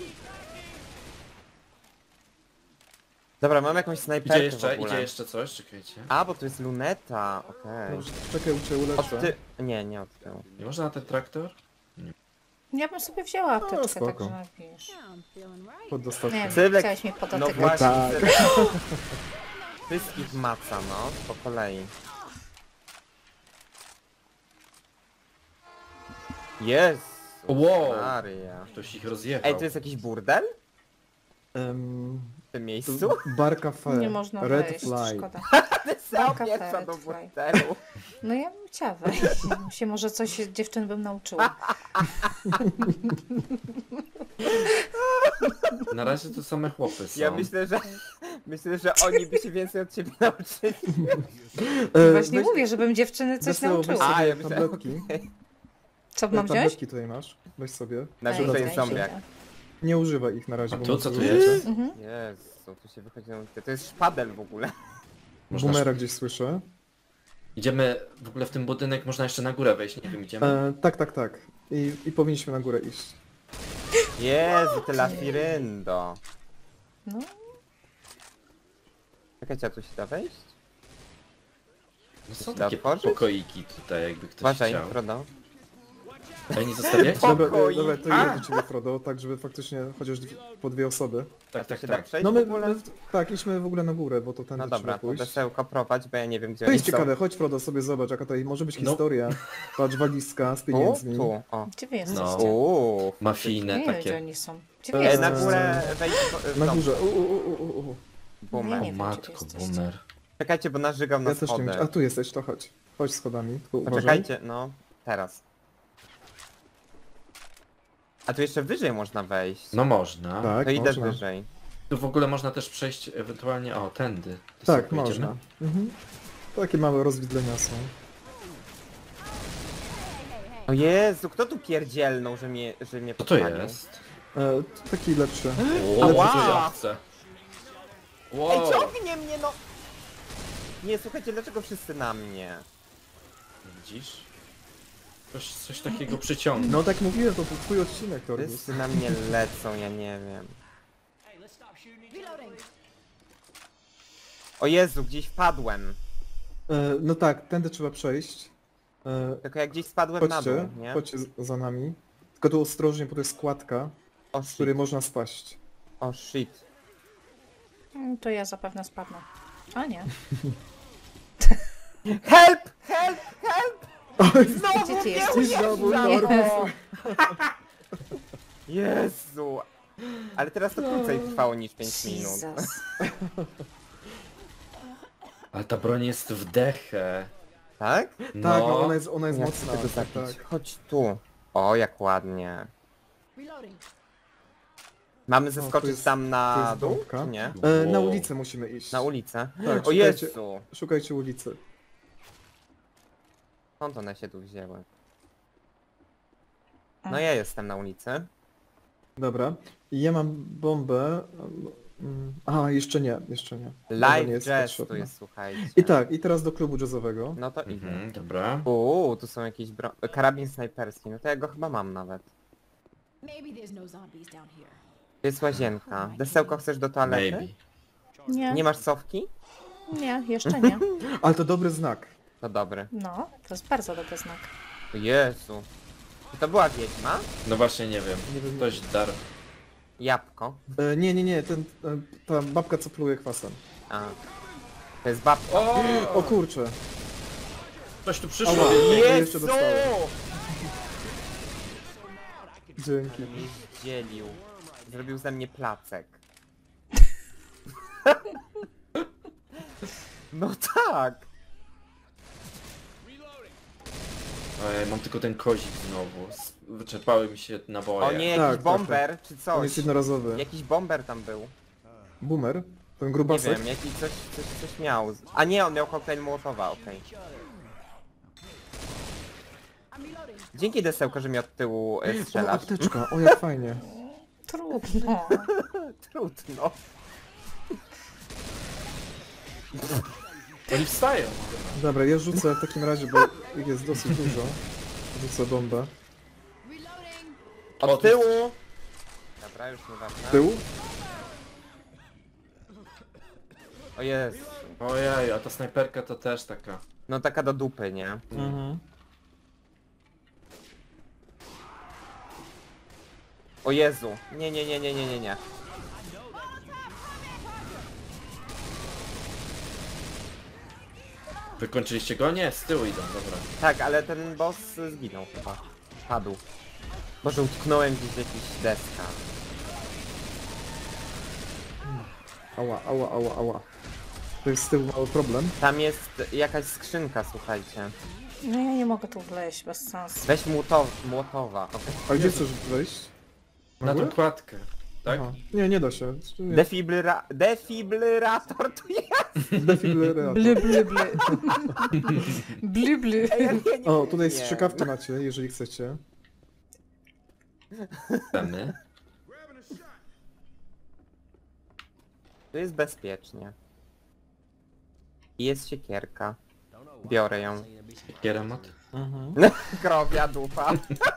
Speaker 3: Dobra, mam jakąś snajperkę
Speaker 5: Idzie
Speaker 3: w
Speaker 5: jeszcze,
Speaker 3: ogóle.
Speaker 5: idzie jeszcze coś, czekajcie.
Speaker 3: A, bo tu jest luneta, okej.
Speaker 4: Dobrze, czekaj, uczę,
Speaker 3: Od
Speaker 4: uleczę.
Speaker 3: ty... Nie, nie od tyłu.
Speaker 5: Nie można na ten traktor?
Speaker 6: Ja bym sobie wzięła apteczkę,
Speaker 4: spoko.
Speaker 6: także wiesz.
Speaker 1: Yeah, I'm feeling right.
Speaker 4: Pod dostatkiem.
Speaker 6: Nie,
Speaker 3: Sylwek-
Speaker 6: chciałeś mnie
Speaker 3: No
Speaker 6: podotykać.
Speaker 3: właśnie,
Speaker 4: tak.
Speaker 3: Sylwek. Wszystkich maca, no, po kolei. Jezu,
Speaker 5: Wow.
Speaker 3: Maria.
Speaker 5: Ktoś ich rozjechał.
Speaker 3: Ej, to jest jakiś burdel?
Speaker 4: Em,
Speaker 3: To tym miejscu?
Speaker 4: Bar Cafe.
Speaker 6: Nie można
Speaker 4: Red
Speaker 6: wejść,
Speaker 4: Fly.
Speaker 6: szkoda.
Speaker 3: Deseo
Speaker 6: Kafe,
Speaker 3: pierwsza
Speaker 6: Red
Speaker 3: do
Speaker 6: Fly.
Speaker 3: burdelu.
Speaker 6: No ja bym chciała wejść. Się może coś dziewczyn bym nauczyła.
Speaker 5: Na razie to same chłopy są.
Speaker 3: Ja myślę, że myślę, że oni by się więcej od ciebie nauczyli.
Speaker 4: E,
Speaker 6: Właśnie
Speaker 4: weź-
Speaker 6: mówię, żebym dziewczyny coś
Speaker 4: Deseo, weź
Speaker 6: nauczyła.
Speaker 3: A,
Speaker 4: sobie
Speaker 3: ja myślałem,
Speaker 4: tabletki.
Speaker 6: Co mam wziąć?
Speaker 4: Tabletki tutaj masz. Weź sobie.
Speaker 3: Na
Speaker 6: Ej,
Speaker 3: górze
Speaker 6: daj
Speaker 3: jest
Speaker 6: się.
Speaker 3: zombiak.
Speaker 4: Nie używaj ich na razie.
Speaker 5: A
Speaker 4: bo
Speaker 5: tu
Speaker 4: masz
Speaker 5: co tu
Speaker 4: zużycie.
Speaker 5: jest?
Speaker 6: Mhm.
Speaker 3: Jezu, tu się wychodzi na ulicę. To jest szpadel w ogóle.
Speaker 5: Można...
Speaker 4: Boomera gdzieś słyszę.
Speaker 5: Idziemy w ogóle w tym budynek, można jeszcze na górę wejść, nie wiem, idziemy?
Speaker 4: E, tak, tak, tak. I, I powinniśmy na górę iść.
Speaker 3: Jezu, ty lafiryndo.
Speaker 6: No,
Speaker 3: Czekajcie, a tu się da wejść?
Speaker 5: No są
Speaker 3: da
Speaker 5: takie
Speaker 3: otworzyć?
Speaker 5: pokoiki tutaj, jakby ktoś
Speaker 3: Uważaj,
Speaker 5: chciał.
Speaker 3: Frodo.
Speaker 5: Daj, nie zostawiać?
Speaker 3: Po-
Speaker 4: Dobra, e,
Speaker 3: Pokoi.
Speaker 4: dobra, to
Speaker 5: A!
Speaker 4: idę do ciebie, Frodo, tak żeby faktycznie chociaż dwie, po dwie osoby.
Speaker 5: Tak,
Speaker 3: To
Speaker 5: tak,
Speaker 3: się da
Speaker 5: tak.
Speaker 3: przejść
Speaker 4: No
Speaker 3: w
Speaker 4: my,
Speaker 3: ogóle?
Speaker 4: my tak, idźmy w ogóle na górę, bo to tędy
Speaker 3: No dobra,
Speaker 4: trzeba
Speaker 3: to
Speaker 4: pójść.
Speaker 3: desełko prowadź, bo ja nie wiem gdzie
Speaker 4: To
Speaker 3: oni
Speaker 4: jest
Speaker 3: są.
Speaker 4: ciekawe, chodź Frodo sobie zobacz, jaka tutaj może być
Speaker 6: No.
Speaker 4: historia. Patrz, walizka z
Speaker 3: Tu?
Speaker 4: pieniędzmi.
Speaker 3: Tu, o.
Speaker 6: gdzie wy jesteście?
Speaker 5: No.
Speaker 3: Uuu.
Speaker 5: Mafijne
Speaker 6: Nie wiem, gdzie
Speaker 5: takie.
Speaker 6: oni są. Gdzie wy
Speaker 4: E,
Speaker 3: E,
Speaker 6: jesteście?
Speaker 3: na górę wejdź w- w
Speaker 4: Na
Speaker 3: dom.
Speaker 4: górze. U, u, u, u, u, u.
Speaker 3: Boomer.
Speaker 6: Nie
Speaker 5: O
Speaker 6: wiem,
Speaker 5: matko,
Speaker 6: gdzie jesteście.
Speaker 5: boomer.
Speaker 3: Czekajcie, bo narzygam na
Speaker 4: Ja też nie wiem.
Speaker 3: schody.
Speaker 4: A tu jesteś, to chodź. Chodź schodami. Tu, uważaj.
Speaker 3: Poczekajcie, no, teraz. A tu jeszcze wyżej można wejść.
Speaker 5: No można.
Speaker 4: Tak,
Speaker 3: to idę
Speaker 4: można.
Speaker 3: wyżej.
Speaker 5: Tu w ogóle można też przejść ewentualnie, o, tędy. To
Speaker 4: Tak,
Speaker 5: sobie
Speaker 4: można.
Speaker 5: pójdziemy.
Speaker 4: Mhm. Takie małe rozwidlenia są.
Speaker 3: O Jezu, kto tu pierdzielnął, że mnie, że mnie
Speaker 5: Co to
Speaker 3: podpalił?
Speaker 5: jest?
Speaker 4: E, taki lepszy.
Speaker 5: O,
Speaker 3: Ała!
Speaker 5: co ja chcę? Wow.
Speaker 3: Ej, ciągnie mnie, no! Nie, słuchajcie, dlaczego wszyscy na mnie?
Speaker 5: Widzisz? Coś, coś takiego przyciągnął.
Speaker 4: No tak mówiłem, to był twój odcinek, Torbus.
Speaker 3: Wszyscy na mnie lecą, ja nie wiem.
Speaker 1: Reloading.
Speaker 3: O Jezu, gdzieś wpadłem.
Speaker 4: E, no tak, tędy trzeba przejść. E,
Speaker 3: Tylko jak gdzieś spadłem na dół,
Speaker 4: chodźcie,
Speaker 3: nie?
Speaker 4: chodźcie z- za nami. Tylko tu ostrożnie, bo to jest składka,
Speaker 3: O
Speaker 4: z
Speaker 3: shit,
Speaker 4: której można spaść.
Speaker 3: o shit.
Speaker 6: Mm, To ja zapewne spadnę. A nie.
Speaker 3: Help! Help! Help! Znowu
Speaker 6: Gdzie ty
Speaker 3: mnie
Speaker 6: jesteś?
Speaker 4: Znowu
Speaker 3: ujeżdżało!
Speaker 4: Torbus.
Speaker 3: Jezu! Ale teraz to krócej trwało niż pięć minut.
Speaker 6: Jesus.
Speaker 5: Ale ta broń jest w dechę.
Speaker 3: Tak?
Speaker 4: Tak, no
Speaker 5: No,
Speaker 4: ona jest, ona jest
Speaker 3: Jak chcę
Speaker 4: mocna.
Speaker 3: tego
Speaker 4: Tak,
Speaker 3: zabić?
Speaker 4: tak.
Speaker 3: Chodź tu. O, jak ładnie.
Speaker 1: Reloading.
Speaker 3: Mamy
Speaker 4: O,
Speaker 3: zeskoczyć
Speaker 4: tu jest-
Speaker 3: tam
Speaker 4: tu
Speaker 3: na
Speaker 4: jest
Speaker 3: dół,
Speaker 4: bombka.
Speaker 3: czy nie?
Speaker 4: E, na
Speaker 5: Wow.
Speaker 4: ulicę musimy iść.
Speaker 3: Na ulicę?
Speaker 4: Tak,
Speaker 3: O
Speaker 4: szukajcie,
Speaker 3: Jezu!
Speaker 4: szukajcie ulicy.
Speaker 3: Skąd one się tu wzięły? No
Speaker 6: A.
Speaker 3: ja jestem na ulicy.
Speaker 4: Dobra. I ja mam bombę. Mm, A, jeszcze nie, jeszcze nie. Bomba nie
Speaker 3: Live
Speaker 4: jest
Speaker 3: jazz
Speaker 4: potrzebna.
Speaker 3: tu jest, słuchajcie.
Speaker 4: I tak, i teraz do klubu jazzowego.
Speaker 3: No to idę.
Speaker 5: Mhm, dobra.
Speaker 3: Uuu, tu są jakieś bro... karabin snajperski, no to ja go chyba mam nawet.
Speaker 1: Maybe there's no zombies down here.
Speaker 3: Tu jest łazienka. Desełko, chcesz do toalety?
Speaker 5: Maybe.
Speaker 6: Nie,
Speaker 3: Nie masz cofki?
Speaker 6: nie, jeszcze nie.
Speaker 4: Ale to dobry znak.
Speaker 3: To dobry.
Speaker 6: No, to jest bardzo dobry znak.
Speaker 3: O Jezu. Czy to była wiedźma?
Speaker 5: No właśnie nie wiem.
Speaker 4: Nie wiem.
Speaker 5: Ktoś dar.
Speaker 3: Jabłko.
Speaker 4: E, nie, nie, nie, ten, e, ta babka co pluje kwasem.
Speaker 3: A. To jest babka.
Speaker 5: O!
Speaker 4: O kurczę.
Speaker 5: Ktoś tu przyszło.
Speaker 4: Ała.
Speaker 5: wielkie.
Speaker 4: jeszcze
Speaker 3: Jezu!
Speaker 4: dostałem. Dzięki.
Speaker 3: Mi zdzielił. Zrobił ze mnie placek. No tak!
Speaker 5: Ojej, mam tylko ten kozik znowu. S- Wyczerpały mi się naboje.
Speaker 3: O nie,
Speaker 4: Tak,
Speaker 3: jakiś
Speaker 4: tak,
Speaker 3: bomber czy
Speaker 4: On
Speaker 3: coś.
Speaker 4: jest jednorazowy.
Speaker 3: Jakiś bomber tam był.
Speaker 4: Boomer. Ten
Speaker 3: Nie
Speaker 4: grubasek.
Speaker 3: wiem, jakiś coś, coś, coś miał. A nie, on miał koktajl Mołotowa, okej.
Speaker 1: I'm reloading.
Speaker 3: Dzięki desełko, że mi od tyłu e,
Speaker 4: O,
Speaker 3: strzelasz.
Speaker 4: apteczka, o jak fajnie.
Speaker 6: Trudno.
Speaker 3: Trudno.
Speaker 5: Oni wstają.
Speaker 4: Dobra, ja rzucę w takim razie, bo ich jest dosyć dużo. Rzucę bombę.
Speaker 1: Reloading.
Speaker 3: Od tyłu! Dobra, już nieważne.
Speaker 4: Tył?
Speaker 3: O Jezu.
Speaker 5: Ojej, a ta snajperka to też taka.
Speaker 3: No taka do dupy, nie?
Speaker 4: Mhm.
Speaker 3: O Jezu. Nie, nie, nie, nie, nie, nie, nie.
Speaker 5: Wykończyliście go? Nie, z tyłu idą, dobra.
Speaker 3: Tak, ale ten boss zginął chyba. Padł. Może utknąłem gdzieś w jakiś deska.
Speaker 4: Ała, ała, ała, ała. To jest z tyłu mały problem.
Speaker 3: Tam jest jakaś skrzynka, słuchajcie.
Speaker 6: No ja nie mogę tu wleźć, bez sensu.
Speaker 3: Weź młotow, młotowa. okej?
Speaker 4: A gdzie chcesz wejść?
Speaker 5: Na tą
Speaker 4: górę?
Speaker 5: kładkę. Tak?
Speaker 4: Aha. Nie, nie da się. Nie.
Speaker 3: Defibryra... Defibrylator tu jest!
Speaker 4: Defibrillator.
Speaker 6: Bly, bly, bly. Bly, bly.
Speaker 3: Ej, ja nie
Speaker 4: O, tutaj
Speaker 3: wiem.
Speaker 4: strzykawki macie, jeżeli chcecie.
Speaker 5: Chcemy.
Speaker 3: Tu jest bezpiecznie. I jest siekierka. Biorę ją.
Speaker 5: Kieremat.
Speaker 4: Mhm.
Speaker 3: Krowia dupa.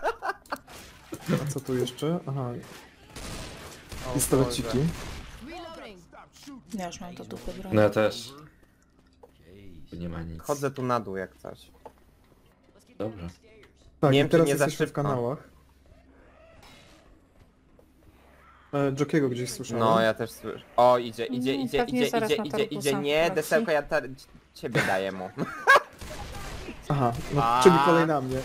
Speaker 4: A co tu jeszcze? Aha,
Speaker 3: O
Speaker 4: pistoleciki.
Speaker 3: Boże.
Speaker 1: Reloading.
Speaker 6: Ja już mam do dupy broń.
Speaker 5: No ja też. Tu nie ma nic.
Speaker 3: Chodzę tu na dół jak coś.
Speaker 5: Dobrze.
Speaker 4: Tak,
Speaker 3: Nie
Speaker 4: i
Speaker 3: wiem, czy
Speaker 4: teraz
Speaker 3: nie za
Speaker 4: jesteśmy w
Speaker 3: szybko.
Speaker 4: kanałach. E, Jokiego gdzieś słyszałem.
Speaker 3: No ja też słyszę. O, idzie, idzie,
Speaker 6: Mm,
Speaker 3: idzie,
Speaker 6: pewnie
Speaker 3: idzie,
Speaker 6: zaraz
Speaker 3: idzie,
Speaker 6: na
Speaker 3: idzie,
Speaker 6: Targusa
Speaker 3: idzie. Nie,
Speaker 6: wleci.
Speaker 3: desełko, ja ta... ciebie daję mu.
Speaker 4: Aha, no,
Speaker 3: A.
Speaker 4: czyli kolej na mnie.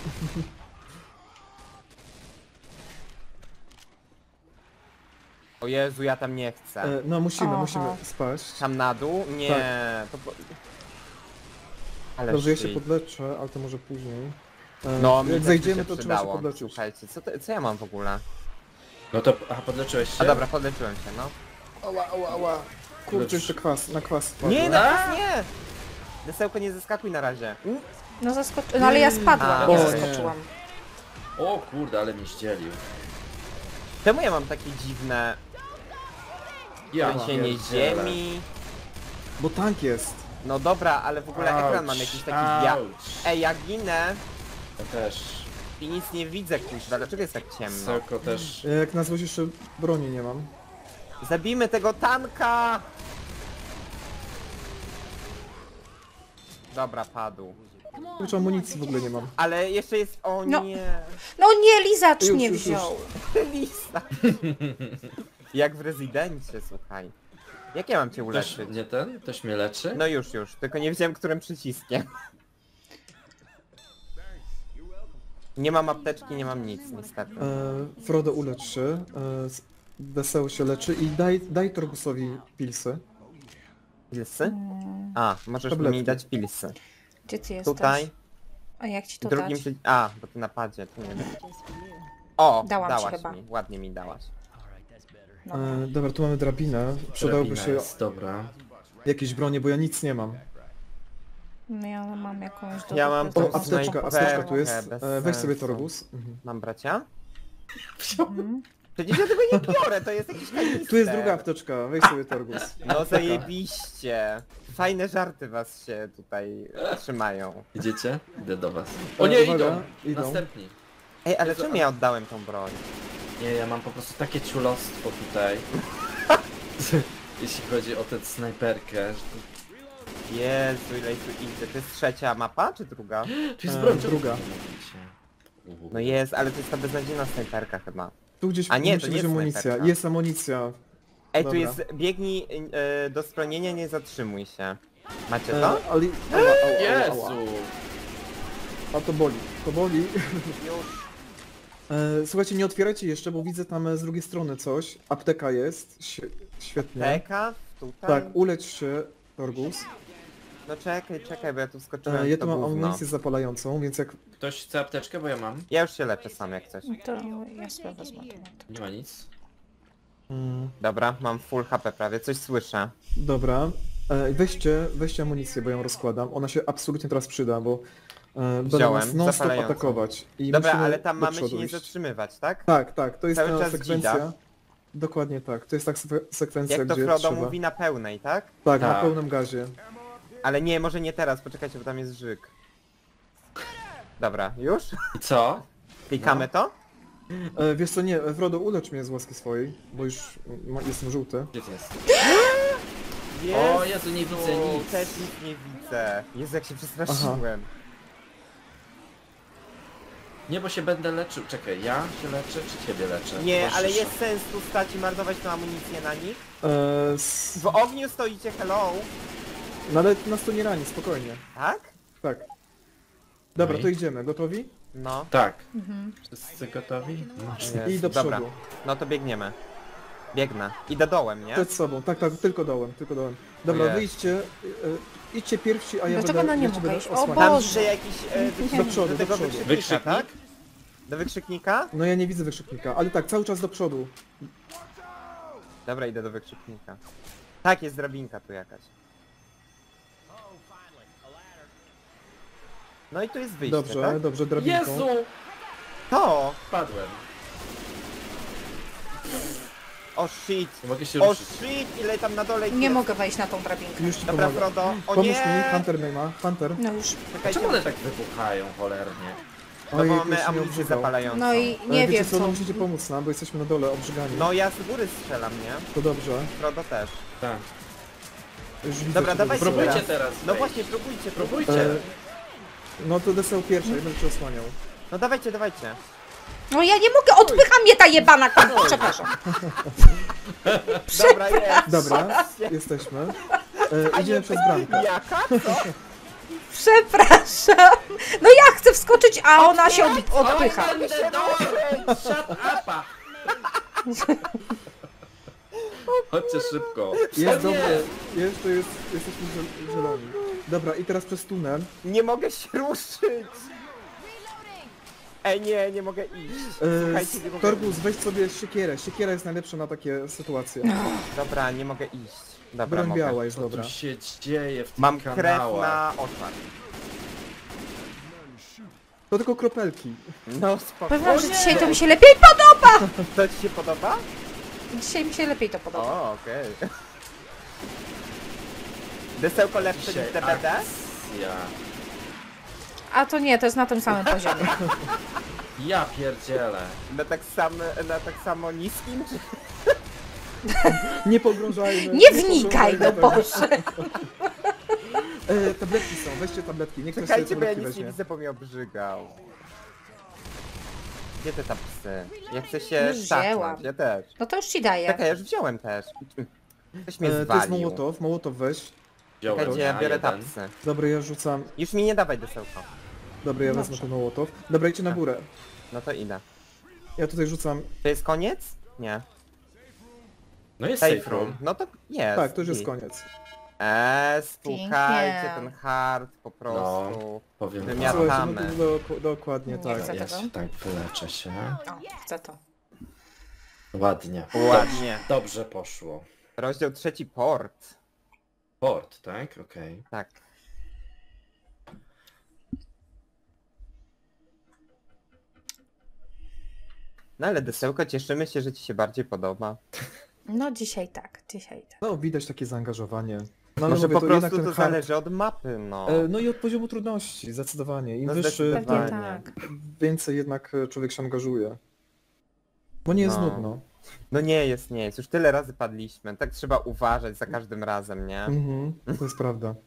Speaker 3: O Jezu, ja tam nie chcę.
Speaker 4: E, no musimy,
Speaker 6: Aha.
Speaker 4: musimy spaść.
Speaker 3: Tam na dół? Nie,
Speaker 4: Tak.
Speaker 3: to... Po... Ale
Speaker 4: Dobrze, ja się
Speaker 3: shit.
Speaker 4: podleczę, ale to może później. E,
Speaker 3: No, mi
Speaker 4: jak
Speaker 3: też
Speaker 4: zejdziemy,
Speaker 3: by
Speaker 4: to
Speaker 3: się
Speaker 4: trzeba się
Speaker 3: przydało.
Speaker 4: podleczyć.
Speaker 3: Słuchajcie, co, to, co ja mam w ogóle?
Speaker 5: No to, aha, podleczyłeś się?
Speaker 3: A dobra, podleczyłem się, no.
Speaker 4: Ała, ała, ała. Kurczę, jeszcze kwas, na kwas spadłem.
Speaker 3: Nie, na nas nie! Desełko, nie zeskakuj na razie. Mm.
Speaker 6: No zaskoczy... No ale ja spadłam,
Speaker 3: A,
Speaker 6: nie
Speaker 4: o nie.
Speaker 6: zaskoczyłam.
Speaker 5: O kurde, ale mnie zdzielił.
Speaker 3: Czemu ja mam takie dziwne trzęsienie
Speaker 5: pierdzielę.
Speaker 3: ziemi?
Speaker 4: Bo tank jest.
Speaker 3: No dobra, ale w ogóle
Speaker 5: Auć,
Speaker 3: ekran mam jakiś taki bia...
Speaker 5: auć.
Speaker 3: Ej, ja ginę
Speaker 5: Ja też.
Speaker 3: i nic nie widzę, kuźwa, dlaczego jest tak ciemno?
Speaker 5: Soko też.
Speaker 4: Jak na złość jeszcze broni nie mam.
Speaker 3: Zabijmy tego tanka! Dobra, padł.
Speaker 4: Kurczę, amunicji w ogóle nie mam.
Speaker 3: Ale jeszcze jest... O
Speaker 6: No.
Speaker 3: nie!
Speaker 6: No nie, lizacz
Speaker 4: Już,
Speaker 6: mnie
Speaker 4: już, już.
Speaker 6: wziął.
Speaker 3: Lisa! Jak w Rezydencie, słuchaj. Jak ja mam cię
Speaker 5: Ktoś,
Speaker 3: uleczyć?
Speaker 5: nie ten? Ktoś mnie leczy?
Speaker 3: No już, już, tylko nie wiedziałem, którym przyciskiem. Nie mam apteczki, nie mam nic, niestety.
Speaker 4: E, Frodo, ulecz się. E, Deseo się leczy i daj, daj Torgusowi pilsy.
Speaker 3: Pilsy? A, możesz
Speaker 4: Tabletki.
Speaker 3: mi dać pilsy.
Speaker 6: Gdzie ty jesteś?
Speaker 3: Tutaj,
Speaker 6: A jak ci to
Speaker 3: drugim
Speaker 6: dać?
Speaker 3: przy... A, bo ty napadzie, to nie wiem. O,
Speaker 6: Dałam ci
Speaker 3: dałaś
Speaker 6: chyba.
Speaker 3: mi, ładnie mi dałaś.
Speaker 6: No.
Speaker 4: E, dobra, tu mamy drabinę. Przydałoby
Speaker 5: Drabina
Speaker 4: się
Speaker 5: jest, dobra.
Speaker 4: jakieś bronie, bo ja nic nie mam.
Speaker 6: No ja mam jakąś do
Speaker 3: Ja mam
Speaker 6: dupy,
Speaker 3: tą
Speaker 4: O,
Speaker 6: to
Speaker 4: apteczka,
Speaker 3: snajperkę.
Speaker 4: apteczka tu jest.
Speaker 3: bez
Speaker 4: E, weź sobie
Speaker 3: sensu.
Speaker 4: Torgus. Mhm.
Speaker 3: Mam bracia?
Speaker 6: Mhm.
Speaker 3: Przecież ja tego nie biorę, to jest jakiś kanister.
Speaker 4: Tu jest druga apteczka, weź sobie Torgus.
Speaker 3: No zajebiście. Fajne żarty was się tutaj trzymają.
Speaker 5: Idziecie? Idę do was.
Speaker 4: E,
Speaker 5: O nie,
Speaker 4: uwaga,
Speaker 5: idą!
Speaker 4: idą.
Speaker 5: Następni.
Speaker 3: Ej, ale
Speaker 5: Jezu,
Speaker 3: czemu
Speaker 5: a-
Speaker 3: ja oddałem tą broń?
Speaker 5: Nie, ja mam po prostu takie ciulostwo tutaj. Jeśli chodzi o tę snajperkę. Że to...
Speaker 3: Jezu, ile tu idzie. To jest trzecia mapa, czy druga?
Speaker 5: Tu jest
Speaker 4: E,
Speaker 5: broń,
Speaker 4: druga.
Speaker 5: czemu nie mówicie? Uhu.
Speaker 3: No jest, ale to jest ta beznadziejna snajperka chyba.
Speaker 4: Tu gdzieś
Speaker 3: A nie,
Speaker 4: musi
Speaker 3: to nie
Speaker 4: być
Speaker 3: jest
Speaker 4: amunicja.
Speaker 3: snajperka.
Speaker 4: Jest amunicja.
Speaker 3: Ej,
Speaker 4: Dobra.
Speaker 3: tu jest, biegnij y, do schronienia, nie zatrzymuj się. Macie
Speaker 4: E,
Speaker 3: to?
Speaker 4: ale... Ała, ała, ała, ała.
Speaker 5: Jezu!
Speaker 4: A to boli, to boli.
Speaker 3: Już.
Speaker 4: E, słuchajcie, nie otwierajcie jeszcze, bo widzę tam e, z drugiej strony coś. Apteka jest. Świe- Świetnie.
Speaker 3: Teka? Tutaj?
Speaker 4: Tak, ulecz się, Torgus.
Speaker 3: No czekaj, czekaj, bo ja tu skoczyłem
Speaker 4: E, ja
Speaker 3: w
Speaker 4: tu
Speaker 3: to
Speaker 4: mam
Speaker 3: gówno.
Speaker 4: amunicję zapalającą, więc jak...
Speaker 5: Ktoś chce apteczkę, bo ja mam.
Speaker 3: Ja już się leczę sam jak coś.
Speaker 6: No to ja sobie wezmę to.
Speaker 5: Nie ma nic.
Speaker 4: Mm,
Speaker 3: Dobra, mam full H P prawie, coś słyszę.
Speaker 4: dobra. E, weźcie, weźcie amunicję, bo ją rozkładam. Ona się absolutnie teraz przyda, bo e, będą
Speaker 3: Wziąłem,
Speaker 4: nas non stop
Speaker 3: zapalającą.
Speaker 4: atakować. I
Speaker 3: Dobra,
Speaker 4: musimy
Speaker 3: ale tam
Speaker 4: do
Speaker 3: mamy się
Speaker 4: przodu
Speaker 3: nie
Speaker 4: iść.
Speaker 3: zatrzymywać, tak?
Speaker 4: Tak, tak, to jest
Speaker 3: Cały
Speaker 4: ta
Speaker 3: czas
Speaker 4: sekwencja.
Speaker 3: dzida.
Speaker 4: Dokładnie tak, to jest tak sekwe- sekwencja,
Speaker 3: Jak to
Speaker 4: gdzie
Speaker 3: Frodo
Speaker 4: trzeba...
Speaker 3: mówi na pełnej, tak?
Speaker 4: Tak, na
Speaker 5: Tak.
Speaker 4: pełnym gazie.
Speaker 3: Ale nie, może nie teraz, poczekajcie, bo tam jest żyk. Dobra, już?
Speaker 5: I co?
Speaker 3: Klikamy to?
Speaker 4: E, wiesz co, nie, Frodo, ulecz mnie z łaski swojej, bo już ma, jestem żółty.
Speaker 5: Gdzie to jest?
Speaker 3: Jest!
Speaker 5: O Jezu, nie widzę nic.
Speaker 3: Też nic nie widzę. Jezu, jak się przestraszyłem.
Speaker 5: Nie, bo się będę leczył. Czekaj, ja się leczę, czy ciebie leczę?
Speaker 3: Nie,
Speaker 5: Towarzyszu.
Speaker 3: ale jest sens tu stać i marnować tą amunicję na nich?
Speaker 4: E, s...
Speaker 3: W ogniu stoicie, hello!
Speaker 4: No ale nas to nie rani, spokojnie.
Speaker 3: Tak?
Speaker 4: Tak. Dobra,
Speaker 5: No i?
Speaker 4: to idziemy, gotowi?
Speaker 3: No.
Speaker 5: Tak.
Speaker 6: Mhm.
Speaker 5: Wszyscy gotowi? No.
Speaker 3: Jest.
Speaker 4: I do
Speaker 3: Dobra,
Speaker 4: przodu.
Speaker 3: no to biegniemy. Biegnę. Idę dołem, nie?
Speaker 4: Przed sobą, tak, tak, tylko dołem, tylko dołem. Dobra,
Speaker 3: Ojej.
Speaker 4: wyjdźcie, y, y, idźcie pierwsi, a ja
Speaker 6: Dlaczego
Speaker 4: będę,
Speaker 6: na nie
Speaker 4: ja cię
Speaker 6: mogę
Speaker 4: będę
Speaker 6: iść? O
Speaker 4: osłaniał.
Speaker 3: Tam
Speaker 6: Boże.
Speaker 3: przy jakiś... E,
Speaker 4: Do przodu, do
Speaker 3: tego
Speaker 4: przodu.
Speaker 3: wykrzyknika,
Speaker 5: Wykrzyknik?
Speaker 3: tak? Do wykrzyknika?
Speaker 4: No ja nie widzę wykrzyknika, ale tak, cały czas do przodu.
Speaker 3: Dobra, idę do wykrzyknika. Tak, jest drabinka tu jakaś. No i tu jest wyjście,
Speaker 4: Dobrze,
Speaker 3: tak?
Speaker 4: dobrze, drabinką.
Speaker 5: Jezu!
Speaker 3: To!
Speaker 5: Padłem.
Speaker 3: O shit!
Speaker 5: Nie mogę się
Speaker 3: O
Speaker 5: ruszyć.
Speaker 3: shit! Ile tam na dole
Speaker 6: Nie
Speaker 3: jest?
Speaker 6: mogę wejść na tą drabinkę.
Speaker 4: Już ci
Speaker 3: Dobra,
Speaker 4: pomogę.
Speaker 3: Frodo. O
Speaker 4: Pomóż
Speaker 3: nie!
Speaker 4: mi, Hunter mnie ma, Hunter.
Speaker 6: No już.
Speaker 3: Czekajcie,
Speaker 5: Czemu one tak wybuchają cholernie?
Speaker 3: no
Speaker 4: Ojej,
Speaker 3: bo
Speaker 4: już
Speaker 3: mamy
Speaker 4: mnie
Speaker 3: amunicję
Speaker 4: obrzygał.
Speaker 3: zapalającą.
Speaker 6: No i
Speaker 4: Ale
Speaker 6: nie
Speaker 4: wiecie
Speaker 6: wiem
Speaker 4: co, no
Speaker 6: co.
Speaker 4: musicie pomóc nam, bo jesteśmy na dole, obrzygani.
Speaker 3: No ja z góry strzelam, nie?
Speaker 4: To dobrze.
Speaker 3: Frodo też.
Speaker 5: Tak.
Speaker 4: Już widzę,
Speaker 3: Dobra,
Speaker 4: że to
Speaker 3: dawajcie
Speaker 4: dobrze.
Speaker 5: Próbujcie
Speaker 3: teraz.
Speaker 5: teraz
Speaker 3: No
Speaker 5: wejść.
Speaker 3: właśnie, próbujcie,
Speaker 5: Próbujcie.
Speaker 3: próbujcie.
Speaker 4: E, no to deseł pierwszy, ja będę cię osłaniał.
Speaker 3: No dawajcie, dawajcie.
Speaker 6: No ja nie mogę, odpycha mnie ta jebana kurwa. Przepraszam.
Speaker 3: Dobra, jest.
Speaker 4: Dobra, jesteśmy. E, idziemy przez bramkę.
Speaker 3: Jaka?
Speaker 6: Przepraszam. No ja chcę wskoczyć, a ona się od, odpycha.
Speaker 5: Open the door! Shut upa! Chodźcie szybko.
Speaker 4: Jest
Speaker 5: O
Speaker 4: dobrze,
Speaker 5: nie!
Speaker 4: jeszcze jest, jesteśmy zie- zieloni. Dobra, i teraz przez tunel.
Speaker 3: Nie mogę się ruszyć. Ej, nie, nie mogę iść.
Speaker 4: E,
Speaker 3: Słuchajcie, nie mogę
Speaker 4: Torbus, weź sobie siekierę. Siekiera jest najlepsza na takie sytuacje.
Speaker 3: Dobra, nie mogę iść. Dobra,
Speaker 4: Broń
Speaker 3: mogę.
Speaker 4: biała jest
Speaker 5: Co
Speaker 4: dobra.
Speaker 5: tu się dzieje w tych
Speaker 3: Mam krew
Speaker 5: kanałach?
Speaker 3: na oczach.
Speaker 4: To tylko kropelki.
Speaker 3: No spoko.
Speaker 6: Powiem, że dzisiaj to mi się lepiej podoba.
Speaker 3: To ci się podoba?
Speaker 6: Dzisiaj mi się lepiej to podoba.
Speaker 3: O, okej. Desełko lepsze niż
Speaker 5: Dzisiaj
Speaker 3: D B D?
Speaker 5: akcja.
Speaker 6: A to nie, to jest na tym samym poziomie.
Speaker 5: Ja pierdzielę.
Speaker 3: Na tak, sam, na tak samo niskim? Czy...
Speaker 4: Nie pogrążajmy.
Speaker 6: Nie wnikaj, no
Speaker 4: pogrążajmy.
Speaker 6: Boże.
Speaker 4: E, tabletki są, weźcie tabletki. Niech ktoś sobie
Speaker 3: Czekajcie, bo ja
Speaker 4: tabletki
Speaker 3: nic nie
Speaker 4: weźmie.
Speaker 3: widzę, bo mnie obrzygał. Gdzie te tam psy? Ja chcę się
Speaker 6: Już wzięłam.
Speaker 3: sztachnąć, ja też.
Speaker 6: No to już ci daję.
Speaker 3: Czekaj, ja już wziąłem też. Ktoś mnie
Speaker 4: E, to jest
Speaker 3: zwalił.
Speaker 4: Mołotow, Mołotow weź.
Speaker 5: Wziąłem
Speaker 3: Czekajcie, ja
Speaker 5: na
Speaker 3: biorę
Speaker 5: jeden.
Speaker 3: tapsy.
Speaker 4: Dobra, ja rzucam.
Speaker 3: Już mi nie dawaj desełko.
Speaker 4: Dobra, ja
Speaker 6: Dobrze.
Speaker 4: wezmę ten Mołotow. Dobra, idźcie na górę.
Speaker 3: No to idę.
Speaker 4: Ja tutaj rzucam.
Speaker 3: To jest koniec? Nie.
Speaker 5: No jest
Speaker 3: Safe
Speaker 5: safe
Speaker 3: room.
Speaker 5: room.
Speaker 3: No to jest.
Speaker 4: Tak, to już jest
Speaker 3: Git.
Speaker 4: koniec.
Speaker 3: Eee, słuchajcie,
Speaker 6: Pięknie.
Speaker 3: ten hard po prostu.
Speaker 5: Powiem
Speaker 3: Wymiar-
Speaker 5: wam.
Speaker 4: Słuchajcie, no
Speaker 3: Jadamy.
Speaker 4: to do, dokładnie
Speaker 6: Nie
Speaker 4: tak.
Speaker 6: chcę.
Speaker 5: Ja
Speaker 6: tego?
Speaker 5: się tak wyleczę się.
Speaker 6: O, chcę to.
Speaker 5: Ładnie.
Speaker 3: Ładnie.
Speaker 5: Dobrze, dobrze poszło.
Speaker 3: Rozdział trzeci, port.
Speaker 5: Port, tak? Okej.
Speaker 3: Tak. No ale desełko, cieszymy się, że ci się bardziej podoba.
Speaker 6: No dzisiaj tak, dzisiaj tak.
Speaker 4: No, widać takie zaangażowanie. No, ale
Speaker 3: Może
Speaker 4: mówię,
Speaker 3: po
Speaker 4: to jednak
Speaker 3: prostu
Speaker 4: ten
Speaker 3: to
Speaker 4: hard-
Speaker 3: zależy od mapy, no.
Speaker 4: E, No i od poziomu trudności, zdecydowanie. Im
Speaker 3: No
Speaker 4: wyższy,
Speaker 3: zdecydowanie.
Speaker 6: Pewnie
Speaker 3: Fajnie.
Speaker 6: tak.
Speaker 4: więcej jednak e, człowiek się angażuje. Bo nie jest
Speaker 3: No.
Speaker 4: nudno.
Speaker 3: No nie jest, nie jest. Już tyle razy padliśmy. Tak trzeba uważać za każdym razem, nie?
Speaker 4: Mhm, to jest prawda.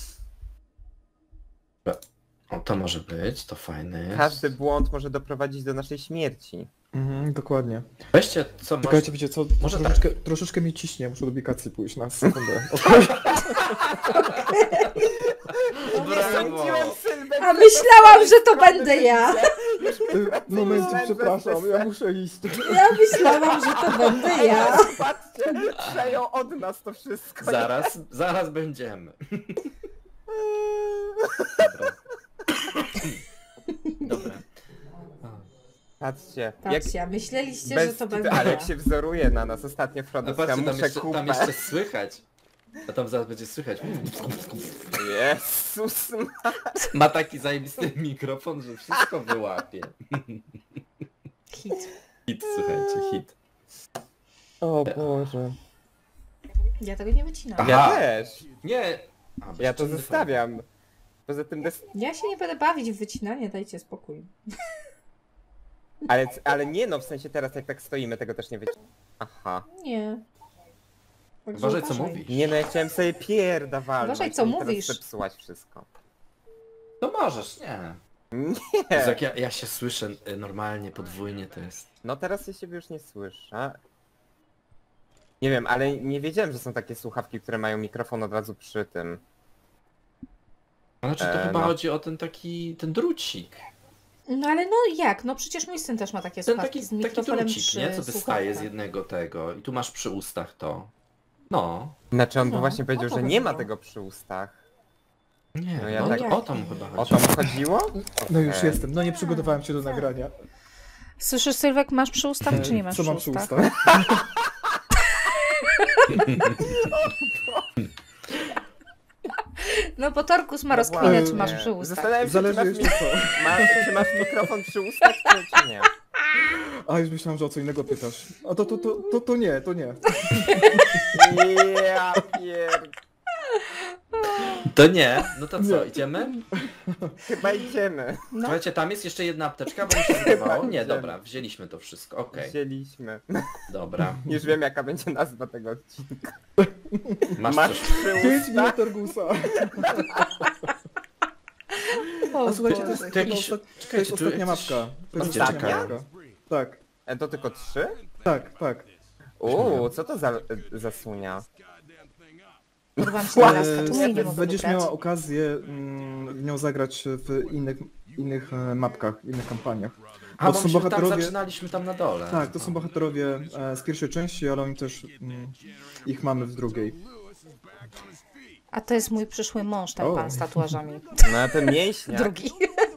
Speaker 5: O, to może być, to fajne jest.
Speaker 3: Każdy błąd może doprowadzić do naszej śmierci.
Speaker 4: Mhm, dokładnie.
Speaker 5: Weźcie, co może...
Speaker 4: Czekajcie, wiecie co,
Speaker 5: Może
Speaker 4: troszeczkę, troszeczkę mnie ciśnie, muszę do ubikacji pójść na sekundę.
Speaker 5: Brawo!
Speaker 6: A myślałam, że to będę ja.
Speaker 4: E, Momencie, przepraszam, ja muszę iść.
Speaker 6: Ja myślałam, że to będę ja.
Speaker 3: Patrzcie, przejął od nas to wszystko.
Speaker 5: Zaraz, zaraz będziemy. Dobra. Dobra.
Speaker 3: Patrzcie, jak
Speaker 6: Patrzcie, a myśleliście,
Speaker 3: bez
Speaker 6: że to
Speaker 3: kitu-
Speaker 6: będę
Speaker 3: ale
Speaker 6: ja.
Speaker 3: jak się wzoruje na nas ostatnio
Speaker 5: A
Speaker 3: Frodo, ja
Speaker 5: patrzcie, tam
Speaker 3: muszę
Speaker 5: jeszcze,
Speaker 3: kupę.
Speaker 5: tam jeszcze słychać. A tam zaraz będzie słychać.
Speaker 3: Jezus.
Speaker 5: Ma taki zajebisty mikrofon, że wszystko wyłapie.
Speaker 6: Hit.
Speaker 5: Hit, słuchajcie, hit.
Speaker 3: O Boże.
Speaker 6: Ja tego nie wycinam.
Speaker 5: Aha.
Speaker 3: Ja też.
Speaker 5: Nie! A,
Speaker 3: Ja to
Speaker 5: bezczynny
Speaker 3: zostawiam. Poza tym des...
Speaker 6: Ja się nie będę bawić w wycinanie, dajcie spokój.
Speaker 3: ale, ale nie no, w sensie teraz jak tak stoimy, tego też nie wiecie. Aha.
Speaker 6: Nie. Także
Speaker 5: Uważaj, co mówisz.
Speaker 3: Nie no, ja chciałem sobie pierda walnąć.
Speaker 6: Uważaj, co
Speaker 3: i teraz
Speaker 6: mówisz.
Speaker 3: zepsułaś wszystko.
Speaker 5: To możesz, nie.
Speaker 3: Nie.
Speaker 5: Jezu, jak ja, ja się słyszę y, normalnie, podwójnie to jest.
Speaker 3: No teraz ja siebie już nie słyszę. Nie wiem, ale nie wiedziałem, że są takie słuchawki, które mają mikrofon od razu przy tym.
Speaker 5: Znaczy to
Speaker 3: E,
Speaker 5: chyba
Speaker 3: no.
Speaker 5: chodzi o ten taki, ten drucik.
Speaker 6: No ale no jak? No przecież mój syn też ma takie
Speaker 5: Ten
Speaker 6: słuchawki
Speaker 5: taki,
Speaker 6: z
Speaker 5: taki
Speaker 6: mikrofonem
Speaker 5: drucik,
Speaker 6: przy
Speaker 5: nie? Co wystaje z
Speaker 6: słuchawkach.
Speaker 5: jednego tego. I tu masz przy ustach to. No.
Speaker 3: Znaczy on
Speaker 6: No,
Speaker 3: tu właśnie powiedział,
Speaker 6: o to
Speaker 3: że nie ma
Speaker 6: chodziło.
Speaker 3: tego przy ustach.
Speaker 5: Nie,
Speaker 3: No
Speaker 5: no,
Speaker 3: ja
Speaker 5: no
Speaker 3: tak-
Speaker 5: o to mu chyba
Speaker 3: O
Speaker 5: chodzi.
Speaker 3: to mu chodziło?
Speaker 4: No już
Speaker 3: Okej.
Speaker 4: jestem, no nie przygotowałem się do nagrania.
Speaker 6: Słyszysz, Sylwek, masz przy ustach, czy nie masz
Speaker 4: Co
Speaker 6: przy
Speaker 4: mam przy
Speaker 6: ustach?
Speaker 4: ustach?
Speaker 6: No bo Torkus ma
Speaker 3: No
Speaker 6: rozkminę, czy
Speaker 3: właśnie.
Speaker 6: masz przy ustach.
Speaker 3: Zastanawiam się, czy
Speaker 4: Zależy
Speaker 3: masz,
Speaker 4: jeszcze
Speaker 3: mi-
Speaker 4: co.
Speaker 3: masz, czy masz mikrofon przy ustach, czy, czy nie.
Speaker 4: A już myślałem, że o co innego pytasz. A to, to, to, to, to nie, to nie.
Speaker 3: Ja pier...
Speaker 5: To nie, no to co, idziemy?
Speaker 3: Chyba idziemy.
Speaker 6: No.
Speaker 5: Słuchajcie, tam jest jeszcze jedna apteczka, bo mi się wydawało. Nie,
Speaker 3: idziemy.
Speaker 5: dobra, wzięliśmy to wszystko, okej,
Speaker 3: Wzięliśmy.
Speaker 5: dobra.
Speaker 3: Już wiem, jaka będzie nazwa tego odcinka.
Speaker 5: Masz,
Speaker 3: Masz
Speaker 5: coś?
Speaker 3: przy
Speaker 4: Pięć
Speaker 3: ustach?
Speaker 4: minut Torgusa.
Speaker 6: O
Speaker 4: A słuchajcie, to
Speaker 6: Boże.
Speaker 4: jest,
Speaker 5: To
Speaker 4: chyba
Speaker 5: jakiś-
Speaker 4: osta- to
Speaker 5: czekajcie,
Speaker 4: jest
Speaker 5: tu
Speaker 4: ostatnia
Speaker 5: jakiś-
Speaker 4: mapka. To jest
Speaker 5: Ostatnia?
Speaker 4: ostatnia mapka. Tak,
Speaker 3: E, to tylko trzy?
Speaker 4: tak, tak.
Speaker 3: Uuu, co to za zasłunia?
Speaker 6: Urwam się na laska, tu
Speaker 4: E,
Speaker 6: nie mogę
Speaker 4: Będziesz
Speaker 6: wybrać.
Speaker 4: miała okazję mm, w nią zagrać w innych, innych e, mapkach, innych kampaniach.
Speaker 5: A,
Speaker 4: To
Speaker 5: bo
Speaker 4: są
Speaker 5: myśmy tam
Speaker 4: bohaterowie-
Speaker 5: zaczynaliśmy tam na dole.
Speaker 4: Tak, to są bohaterowie e, z pierwszej części, ale oni też mm, ich mamy w drugiej.
Speaker 6: A to jest mój przyszły mąż, ten
Speaker 4: O.
Speaker 6: pan z tatuażami.
Speaker 3: No ten mięśniak.
Speaker 6: Drugi.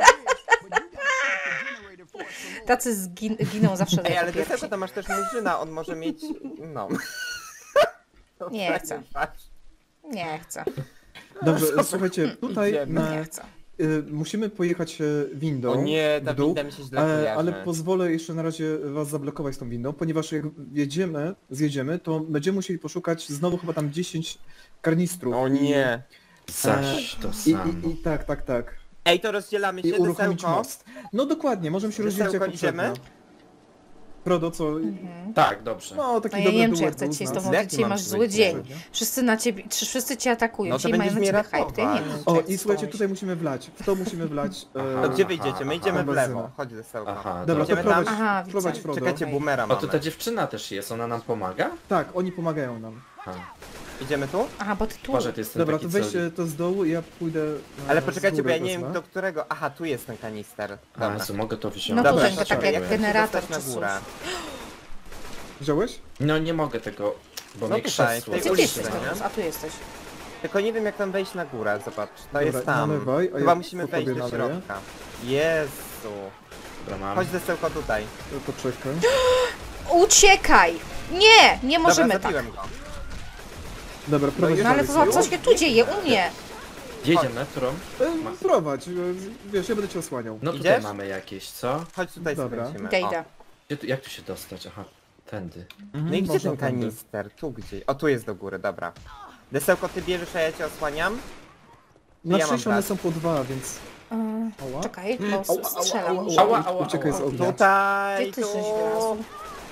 Speaker 6: Tacy zgin giną zawsze
Speaker 3: Ej,
Speaker 6: jako
Speaker 3: ale
Speaker 6: pierwsi.
Speaker 3: dlaczego to masz też murzyna? On może mieć... no.
Speaker 6: Nie chcę. Nie chcę,
Speaker 4: Dobrze, słuchajcie, tutaj
Speaker 3: Idziemy.
Speaker 6: nie
Speaker 4: e,
Speaker 6: chcę.
Speaker 4: y, musimy pojechać e, windą
Speaker 3: O nie, ta
Speaker 4: w dół,
Speaker 3: winda mi się źle
Speaker 4: e,
Speaker 3: kojarzy.
Speaker 4: ale pozwolę jeszcze na razie was zablokować tą windą, ponieważ jak jedziemy, zjedziemy, to będziemy musieli poszukać znowu chyba tam dziesięć karnistrów.
Speaker 3: O nie.
Speaker 5: Zaś to
Speaker 4: I,
Speaker 5: samo.
Speaker 4: i, I tak, tak, tak.
Speaker 3: Ej, to rozdzielamy
Speaker 4: I
Speaker 3: się,
Speaker 4: uruchomić
Speaker 3: desełko.
Speaker 4: most. No dokładnie, możemy się rozdzielić jak
Speaker 3: Desełko,
Speaker 4: poprzednio.
Speaker 3: idziemy?
Speaker 4: Frodo, co?
Speaker 5: Tak, dobrze.
Speaker 4: No, taki
Speaker 6: No ja
Speaker 4: dobry
Speaker 6: nie wiem, czy ja
Speaker 4: duet
Speaker 6: chcę
Speaker 4: był
Speaker 6: ci
Speaker 4: z
Speaker 6: z
Speaker 4: nas.
Speaker 6: tobą,
Speaker 3: Jaki
Speaker 6: dzisiaj
Speaker 3: mam
Speaker 6: masz
Speaker 3: ci
Speaker 6: zły
Speaker 3: być
Speaker 6: dzień.
Speaker 4: poprzednio?
Speaker 6: Wszyscy na ciebie, czy wszyscy cię atakują,
Speaker 3: No to
Speaker 6: dzisiaj mają na
Speaker 3: będziesz
Speaker 6: ciebie
Speaker 3: mnie
Speaker 6: hype, to ja nie wiem,
Speaker 3: ratować.
Speaker 6: czy
Speaker 4: O,
Speaker 6: ja
Speaker 4: i
Speaker 6: chcę z
Speaker 4: słuchajcie,
Speaker 6: tobą
Speaker 4: tutaj musimy wlać. W to musimy wlać.
Speaker 5: Aha.
Speaker 4: E,
Speaker 3: To gdzie
Speaker 5: Aha,
Speaker 3: wyjdziecie? My
Speaker 5: aha.
Speaker 3: idziemy w
Speaker 4: Benzyna.
Speaker 3: lewo. Chodź desełko.
Speaker 5: Aha,
Speaker 4: Dobra, to
Speaker 3: Idziemy
Speaker 4: prowadź,
Speaker 3: tam?
Speaker 6: Aha,
Speaker 4: prowadź
Speaker 6: widzę.
Speaker 4: Frodo.
Speaker 3: Czekajcie,
Speaker 6: Okej.
Speaker 3: boomera
Speaker 5: O, to
Speaker 3: mamy.
Speaker 5: ta dziewczyna też jest, ona nam pomaga?
Speaker 4: Tak, oni pomagają nam.
Speaker 5: Aha.
Speaker 3: Idziemy tu?
Speaker 6: Aha, bo ty tu.
Speaker 5: Boże, to jest ten
Speaker 4: Dobra,
Speaker 5: taki
Speaker 4: to weź
Speaker 5: co...
Speaker 4: e, to z dołu i ja pójdę e,
Speaker 3: Ale
Speaker 4: z
Speaker 3: poczekajcie, bo
Speaker 4: góry
Speaker 3: ja nie wiem
Speaker 4: wezmę.
Speaker 3: do którego... Aha, tu jest ten kanister.
Speaker 5: A,
Speaker 3: Dobra.
Speaker 5: co, mogę to wziąć?
Speaker 6: No
Speaker 3: Dobra,
Speaker 6: tutaj, to tak
Speaker 3: czekaj,
Speaker 6: jak
Speaker 3: jak się
Speaker 6: generator
Speaker 3: dostać na
Speaker 6: czasów.
Speaker 3: górę?
Speaker 4: Wziąłeś?
Speaker 5: No nie mogę tego, bo
Speaker 3: No
Speaker 5: mnie
Speaker 3: tutaj,
Speaker 5: krzesło
Speaker 3: w tej
Speaker 6: Gdzie ty
Speaker 3: ulicy,
Speaker 6: jesteś,
Speaker 3: nie?
Speaker 6: Torkus? A tu jesteś.
Speaker 3: Tylko nie wiem jak tam wejść na górę, zobacz. To
Speaker 4: Dobra,
Speaker 3: jest tam.
Speaker 4: nalewaj, a
Speaker 3: Chyba
Speaker 4: ja
Speaker 3: musimy
Speaker 4: po
Speaker 3: wejść
Speaker 4: tobie
Speaker 3: do
Speaker 4: naleję.
Speaker 3: środka. Jezu.
Speaker 5: Dobra, mam.
Speaker 3: Chodź desełko tutaj.
Speaker 4: E, Poczekaj.
Speaker 6: Uciekaj! Nie! Nie możemy
Speaker 3: Dobra,
Speaker 6: tak.
Speaker 3: zabiłem go.
Speaker 4: Dobra, prowadź
Speaker 6: No ale
Speaker 4: dalej.
Speaker 6: to co, co się tu dzieje u mnie?
Speaker 5: Jedziemy, którą?
Speaker 4: E, Prowadź, e, wiesz, ja będę cię osłaniał.
Speaker 5: No tutaj
Speaker 3: Idziesz?
Speaker 5: mamy jakieś, co?
Speaker 3: Chodź tutaj
Speaker 4: Dobra.
Speaker 3: skręcimy.
Speaker 6: Idę,
Speaker 3: O.
Speaker 6: idę.
Speaker 5: Gdzie tu, jak tu się dostać? Aha, tędy.
Speaker 3: No i gdzie
Speaker 4: Można
Speaker 3: ten
Speaker 4: tędy.
Speaker 3: kanister? Tu gdzieś. O, tu jest do góry, dobra. Desełko ty bierzesz, a ja cię osłaniam?
Speaker 4: Na
Speaker 3: ja mam
Speaker 4: szczęście one
Speaker 3: brać?
Speaker 4: są po dwa, więc...
Speaker 6: Yy,
Speaker 4: Ała.
Speaker 6: czekaj, bo
Speaker 4: Ała, ała,
Speaker 6: strzelam.
Speaker 4: ała,
Speaker 6: muszę.
Speaker 5: Ała, ała,
Speaker 4: Uciekaj z
Speaker 5: ała.
Speaker 4: ognia.
Speaker 3: Tutaj,
Speaker 6: Gdzie ty
Speaker 3: tu.
Speaker 6: żeś wylazł?